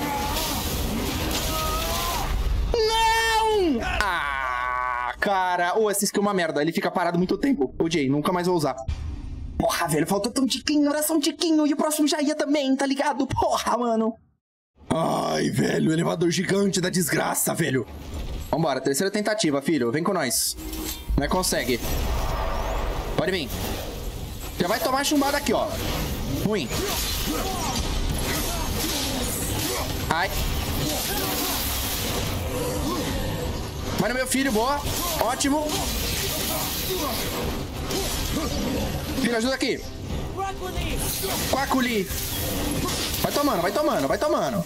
Não! Ah, cara. Ô, esse skill é uma merda. Ele fica parado muito tempo. Odiei, nunca mais vou usar. Porra, velho, faltou tão tiquinho, era só um tiquinho. E o próximo já ia também, tá ligado? Porra, mano. Ai, velho, elevador gigante da desgraça, velho. Vambora, terceira tentativa, filho. Vem com nós. Não é consegue. Pode vir. Já vai tomar chumbada aqui, ó. Ruim. Ai. Vai no meu filho, boa. Ótimo. Filho, ajuda aqui. Quaculi. Vai tomando, vai tomando, vai tomando.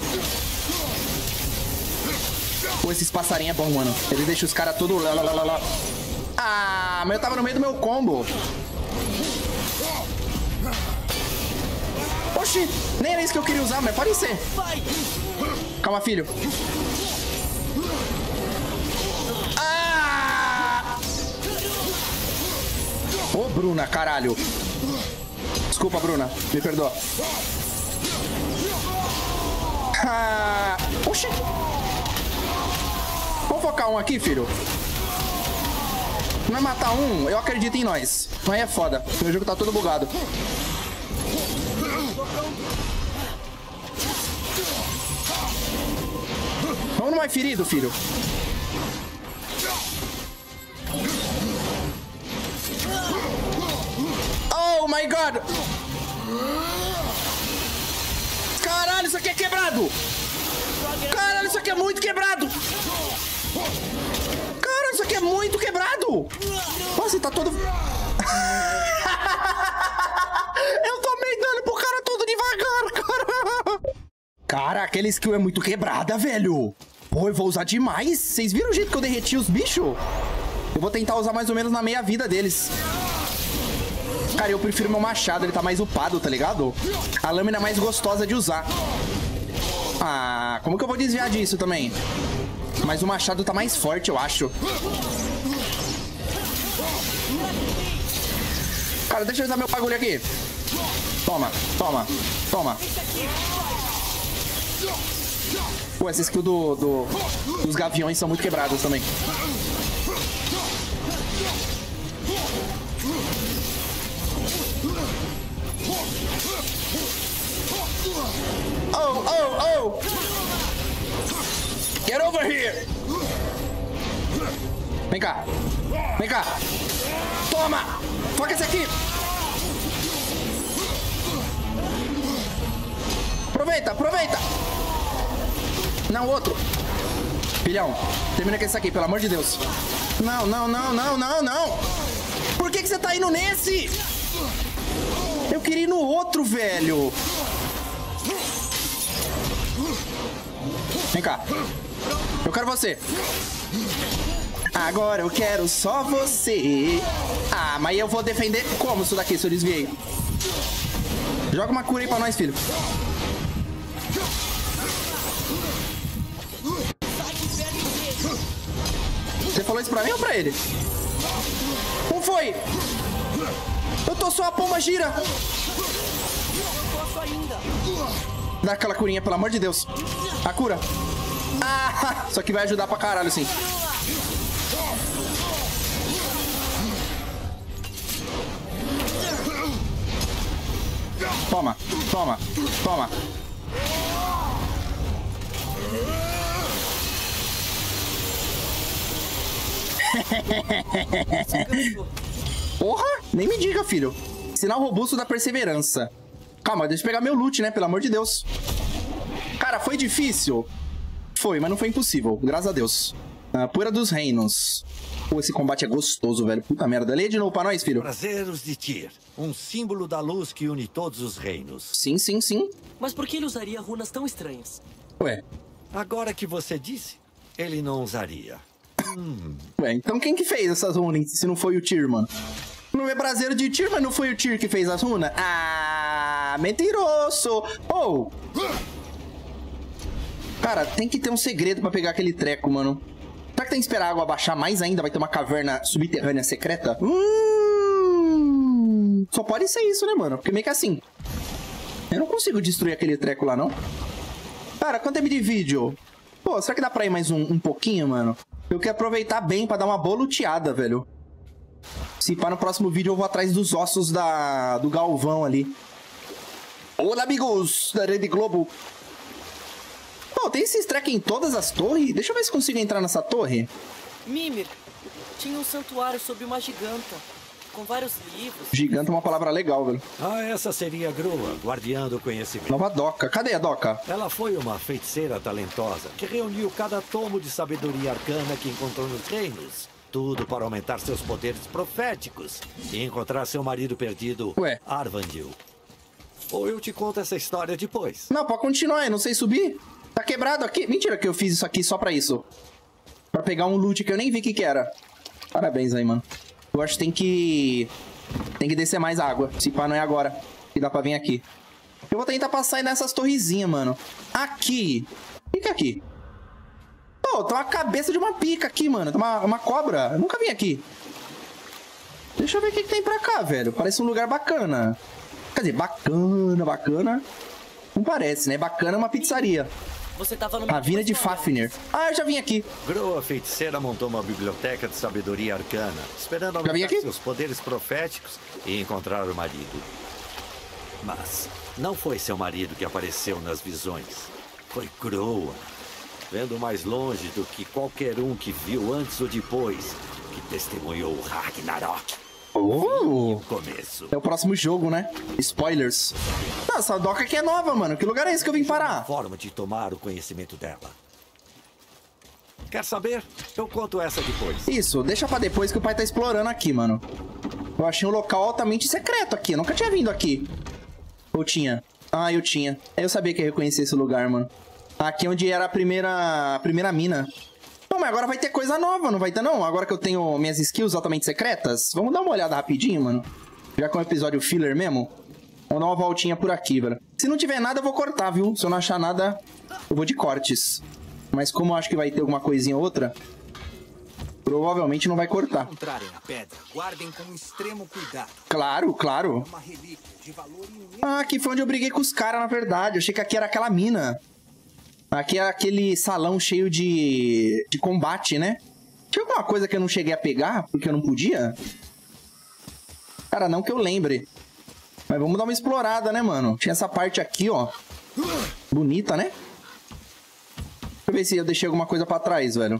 Pô, esses passarinhos é bom, mano. Ele deixa os caras todo lá. Ah, mas eu tava no meio do meu combo. Oxi, nem era isso que eu queria usar, mas pode ser. Calma, filho. Ah! Ô, Bruna, caralho. Desculpa, Bruna. Me perdoa. Ah! Oxi. Vamos focar um aqui, filho. Não é matar um, eu acredito em nós. Mas é foda. Meu jogo tá todo bugado. Vamos no mais ferido, filho. Oh my god! Caralho, isso aqui é quebrado! Caralho, isso aqui é muito quebrado! Caralho, isso aqui é muito quebrado! Nossa, tá todo... Eu tomei dano pro cara todo devagar, cara! Cara, aquela skill é muito quebrada, velho! Pô, eu vou usar demais! Vocês viram o jeito que eu derreti os bichos? Eu vou tentar usar mais ou menos na meia vida deles. Cara, eu prefiro meu machado, ele tá mais upado, tá ligado? A lâmina é mais gostosa de usar. Ah, como que eu vou desviar disso também? Mas o machado tá mais forte, eu acho. Cara, deixa eu usar meu bagulho aqui. Toma, toma, toma. Pô, essa skill dos gaviões são muito quebradas também. Oh, oh, oh! Get over here! Vem cá! Vem cá! Toma! Foca esse aqui! Aproveita, aproveita! Não, outro! Filhão, termina com esse aqui, pelo amor de Deus! Não, não, não, não, não, não! Por que você tá indo nesse? Eu queria ir no outro, velho! Vem cá. Eu quero você. Agora eu quero só você. Ah, mas eu vou defender como isso daqui, se eu desviei? Joga uma cura aí pra nós, filho. Você falou isso pra mim ou pra ele? Como foi? Eu tô só a pomba gira. Posso ainda. Dá aquela curinha, pelo amor de Deus. A cura. Ah, isso aqui vai ajudar pra caralho, sim. Toma, toma, toma. Porra, nem me diga, filho. Sinal robusto da perseverança. Calma, deixa eu pegar meu loot, né? Pelo amor de Deus. Cara, foi difícil? Foi, mas não foi impossível. Graças a Deus. Poeira dos Reinos. Pô, esse combate é gostoso, velho. Puta merda. Lê de novo pra nós, filho. Prazeres de Tyr. Um símbolo da luz que une todos os reinos. Sim, sim, sim. Mas por que ele usaria runas tão estranhas? Ué. Agora que você disse, ele não usaria. Ué, então quem que fez essas runas se não foi o Tyr, mano? Não é braseiro de Tyr, mas não foi o Tyr que fez as runas? Ah, mentiroso! Oh! Cara, tem que ter um segredo pra pegar aquele treco, mano. Será que tem que esperar a água baixar mais ainda? Vai ter uma caverna subterrânea secreta? Só pode ser isso, né, mano? Porque meio que assim. Eu não consigo destruir aquele treco lá, não. Cara, quanto tempo de vídeo? Pô, será que dá pra ir mais um pouquinho, mano? Eu quero aproveitar bem pra dar uma boa luteada, velho. Se pá, no próximo vídeo eu vou atrás dos ossos do Galvão ali. Olá, amigos da Rede Globo. Pô, tem esses trek em todas as torres? Deixa eu ver se consigo entrar nessa torre. Mimir, tinha um santuário sob uma giganta, com vários livros. Gigante é uma palavra legal, velho. Ah, essa seria a Groa, guardiã do conhecimento. Nova Doca. Cadê a Doca? Ela foi uma feiticeira talentosa que reuniu cada tomo de sabedoria arcana que encontrou nos reinos. Tudo para aumentar seus poderes proféticos e encontrar seu marido perdido, Ué. Arvandil. Ou eu te conto essa história depois. Não, pode continuar, eu não sei subir. Tá quebrado aqui. Mentira que eu fiz isso aqui só pra isso. Pra pegar um loot que eu nem vi o que era. Parabéns aí, mano. Eu acho que tem que descer mais água. Se pá, não é agora que dá pra vir aqui. Eu vou tentar passar aí nessas torrezinhas, mano. Aqui. O que é aqui? Pô, tem uma cabeça de uma pica aqui, mano. Tem uma cobra. Eu nunca vim aqui. Deixa eu ver o que tem pra cá, velho. Parece um lugar bacana. Quer dizer, bacana. Não parece, né? Bacana é uma pizzaria. Você tava no Ravina de Fafnir. Ah, eu já vim aqui. Groa, feiticeira, montou uma biblioteca de sabedoria arcana, esperando aumentar seus poderes proféticos e encontrar o marido. Mas não foi seu marido que apareceu nas visões. Foi Groa, vendo mais longe do que qualquer um que viu antes ou depois, que testemunhou o Ragnarok. Oh! Começo. É o próximo jogo, né? Spoilers. Nossa, essa doca aqui é nova, mano. Que lugar é esse que eu vim parar? Forma de tomar o conhecimento dela. Quer saber? Eu conto essa depois. Isso, deixa pra depois que o pai tá explorando aqui, mano. Eu achei um local altamente secreto aqui. Eu nunca tinha vindo aqui. Ou tinha? Ah, eu tinha. Eu sabia que ia reconhecer esse lugar, mano. Aqui é onde era a primeira mina. Não, mas agora vai ter coisa nova, não vai ter não? Agora que eu tenho minhas skills altamente secretas. Vamos dar uma olhada rapidinho, mano. Já que é um episódio filler mesmo. Vamos dar uma voltinha por aqui, velho. Se não tiver nada, eu vou cortar, viu? Se eu não achar nada, eu vou de cortes. Mas como eu acho que vai ter alguma coisinha ou outra, provavelmente não vai cortar. Encontrarem a pedra, guardem com extremo cuidado. Claro, claro. Uma relíquia de valor imenso. Ah, aqui foi onde eu briguei com os caras, na verdade. Eu achei que aqui era aquela mina. Aqui é aquele salão cheio de combate, né? Tinha alguma coisa que eu não cheguei a pegar, porque eu não podia? Cara, não que eu lembre. Mas vamos dar uma explorada, né, mano? Tinha essa parte aqui, ó. Bonita, né? Deixa eu ver se eu deixei alguma coisa pra trás, velho.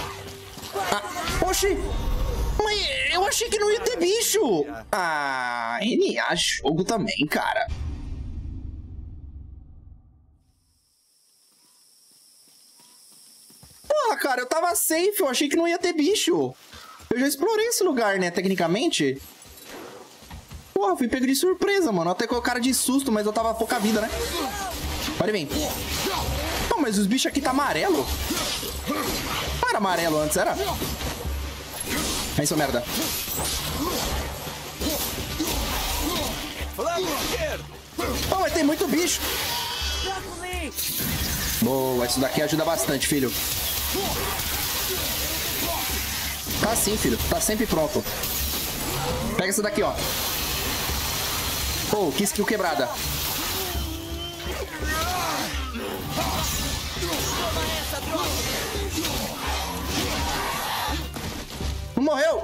Ah, oxi! Mas eu achei que não ia ter bicho! Ah, NA jogo também, cara. Porra, cara, eu tava safe, eu achei que não ia ter bicho. Eu já explorei esse lugar, né, tecnicamente. Porra, fui pego de surpresa, mano. Até com o cara de susto, mas eu tava pouca vida, né? Pode vir. Não, mas os bichos aqui tá amarelo. Não era amarelo antes, era? É isso, merda. Flanco esquerdo! Oh, mas tem muito bicho. Boa, isso daqui ajuda bastante, filho. Tá sim, filho. Tá sempre pronto. Pega essa daqui, ó. Oh, que skill quebrada. Não morreu.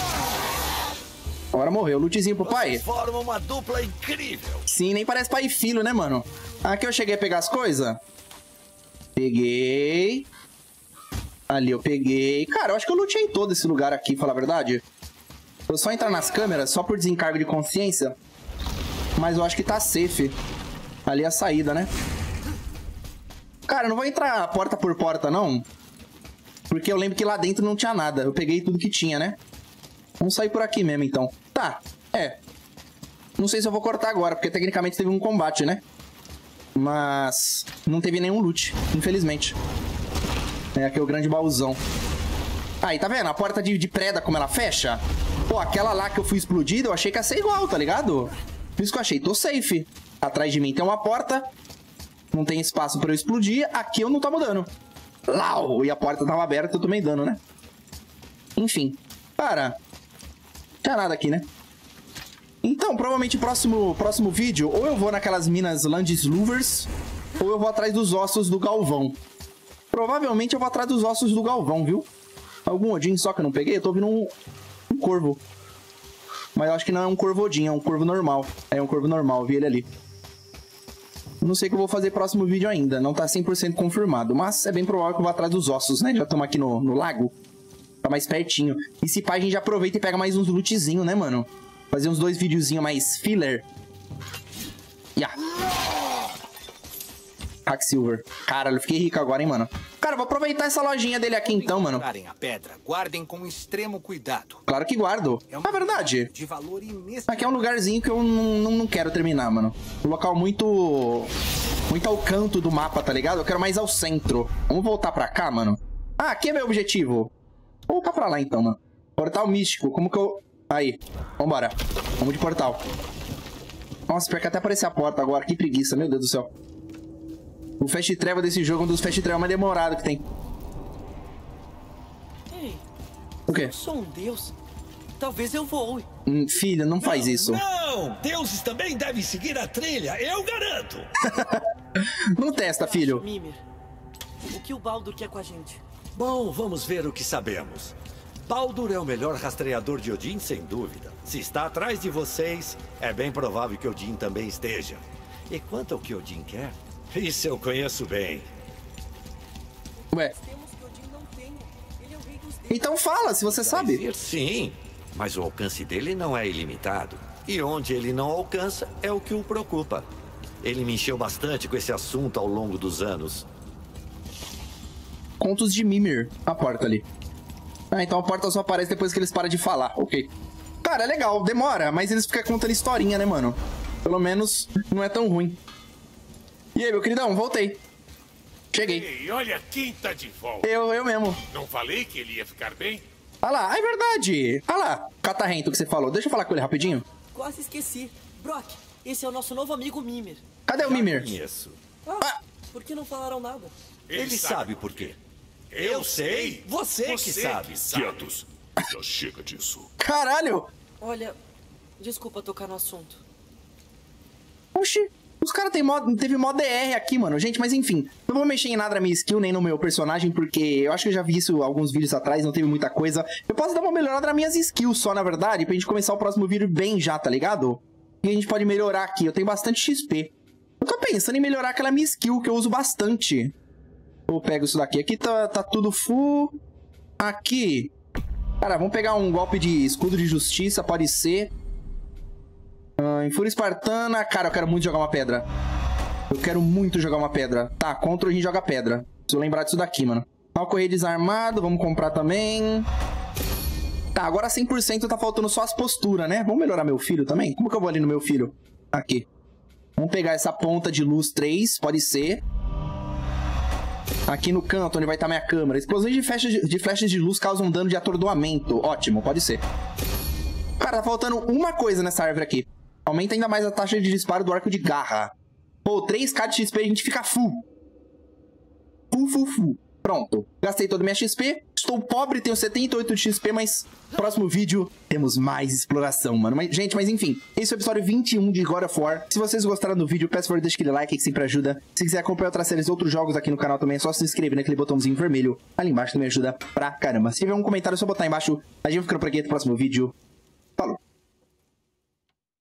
Agora morreu. Lootzinho pro pai. Forma uma dupla incrível. Sim, nem parece pai e filho, né, mano? Aqui eu cheguei a pegar as coisas. Peguei. Ali eu peguei. Cara, eu acho que eu lootei todo esse lugar aqui, falar a verdade. Vou só entrar nas câmeras, só por desencargo de consciência. Mas eu acho que tá safe. Ali é a saída, né? Cara, eu não vou entrar porta por porta, não. Porque eu lembro que lá dentro não tinha nada. Eu peguei tudo que tinha, né? Vamos sair por aqui mesmo, então. Tá, não sei se eu vou cortar agora, porque tecnicamente teve um combate, né? Mas não teve nenhum loot, infelizmente. Aqui é o grande baúzão. Aí, tá vendo? A porta de preda, como ela fecha. Pô, aquela lá que eu fui explodido, eu achei que ia ser igual, tá ligado? Por isso que eu achei, tô safe. Atrás de mim tem uma porta. Não tem espaço pra eu explodir. Aqui eu não tomo dano. Lau! E a porta tava aberta, eu tomei dano, né? Enfim. Cara, não tinha nada aqui, né? Então, provavelmente próximo vídeo, ou eu vou naquelas minas Landsluvers, ou eu vou atrás dos ossos do Galvão. Provavelmente eu vou atrás dos ossos do Galvão, viu? Algum Odin só que eu não peguei? Eu tô ouvindo um corvo. Mas eu acho que não é um corvo Odin, é um corvo normal. É um corvo normal, eu vi ele ali. Não sei o que eu vou fazer próximo vídeo ainda, não tá 100% confirmado. Mas é bem provável que eu vou atrás dos ossos, né? Já estamos aqui no lago. Tá mais pertinho. E se pá, a gente já aproveita e pega mais uns lootzinhos, né, mano? Fazer uns 2 videozinhos mais filler. Hacksilver. Cara, eu fiquei rico agora, hein, mano. Cara, eu vou aproveitar essa lojinha dele aqui então, mano. A pedra, guardem com extremo cuidado. Claro que guardo. É verdade. De valor inesperado. Aqui é um lugarzinho que eu não quero terminar, mano. Um local muito ao canto do mapa, tá ligado? Eu quero mais ao centro. Vamos voltar pra cá, mano. Ah, aqui é meu objetivo. Vou voltar pra lá então, mano. Portal místico. Como que eu... Aí. Vambora. Vamos de portal. Nossa, pior que até aparecer a porta agora. Que preguiça, meu Deus do céu. O Fast Travel desse jogo é um dos Fast Travel mais demorados que tem. Ei. O quê? Eu sou um deus. Talvez eu voe. Filha, não faz isso. Não! Deuses também devem seguir a trilha, eu garanto! Não testa, filho. Mimir, o que o Baldur quer com a gente? Bom, vamos ver o que sabemos. Baldur é o melhor rastreador de Odin, sem dúvida. Se está atrás de vocês, é bem provável que Odin também esteja. E quanto ao que Odin quer, isso eu conheço bem. Ué. Então fala, se você sabe. Dizer sim, mas o alcance dele não é ilimitado. E onde ele não alcança é o que o preocupa. Ele me encheu bastante com esse assunto ao longo dos anos. Contos de Mimir. A porta ali. Ah, então a porta só aparece depois que eles param de falar. Ok. Cara, é legal. Demora, mas eles ficam contando historinha, né, mano? Pelo menos não é tão ruim. E aí, meu queridão? Voltei. Cheguei. Ei, olha quem tá de volta. Eu mesmo. Não falei que ele ia ficar bem? Ah lá, é verdade. Ah lá, catarrento que você falou. Deixa eu falar com ele rapidinho. Quase esqueci. Brock, esse é o nosso novo amigo Mimir. Cadê o Mimir? Conheço. Por que não falaram nada? Ele sabe por quê. Eu sei. Você que sabe. Quietos. Já chega disso. Caralho. Olha, desculpa tocar no assunto. Oxi. Os caras teve mod DR aqui, mano. Gente, mas enfim. Não vou mexer em nada na minha skill, nem no meu personagem, porque eu acho que eu já vi isso alguns vídeos atrás, não teve muita coisa. Eu posso dar uma melhorada nas minhas skills só, na verdade, pra gente começar o próximo vídeo bem já, tá ligado? E a gente pode melhorar aqui. Eu tenho bastante XP. Eu tô pensando em melhorar aquela minha skill, que eu uso bastante. Eu pego isso daqui. Aqui tá tudo full. Aqui. Cara, vamos pegar um golpe de escudo de justiça, pode ser. Em Fúria Espartana. Cara, eu quero muito jogar uma pedra. Eu quero muito jogar uma pedra. Tá, contra a gente joga pedra. Preciso lembrar disso daqui, mano. Ó, correr desarmado. Vamos comprar também. Tá, agora 100% tá faltando só as posturas, né? Vamos melhorar meu filho também? Como que eu vou ali no meu filho? Aqui. Vamos pegar essa ponta de luz 3. Pode ser. Aqui no canto, onde vai estar minha câmera. Explosões de flechas de luz causam dano de atordoamento. Ótimo, pode ser. Cara, tá faltando uma coisa nessa árvore aqui. Aumenta ainda mais a taxa de disparo do arco de garra. Pô, 3k de XP a gente fica full. Full. Pronto. Gastei toda a minha XP. Estou pobre, tenho 78 de XP, mas no próximo vídeo temos mais exploração, mano. Gente, mas enfim, esse é o episódio 21 de God of War. Se vocês gostaram do vídeo, peço por favor, deixa aquele like que sempre ajuda. Se quiser acompanhar outras séries, outros jogos aqui no canal também, é só se inscrever naquele botãozinho vermelho ali embaixo, também ajuda pra caramba. Se tiver um comentário, é só botar aí embaixo. A gente vai ficando por aqui, até o próximo vídeo. Falou!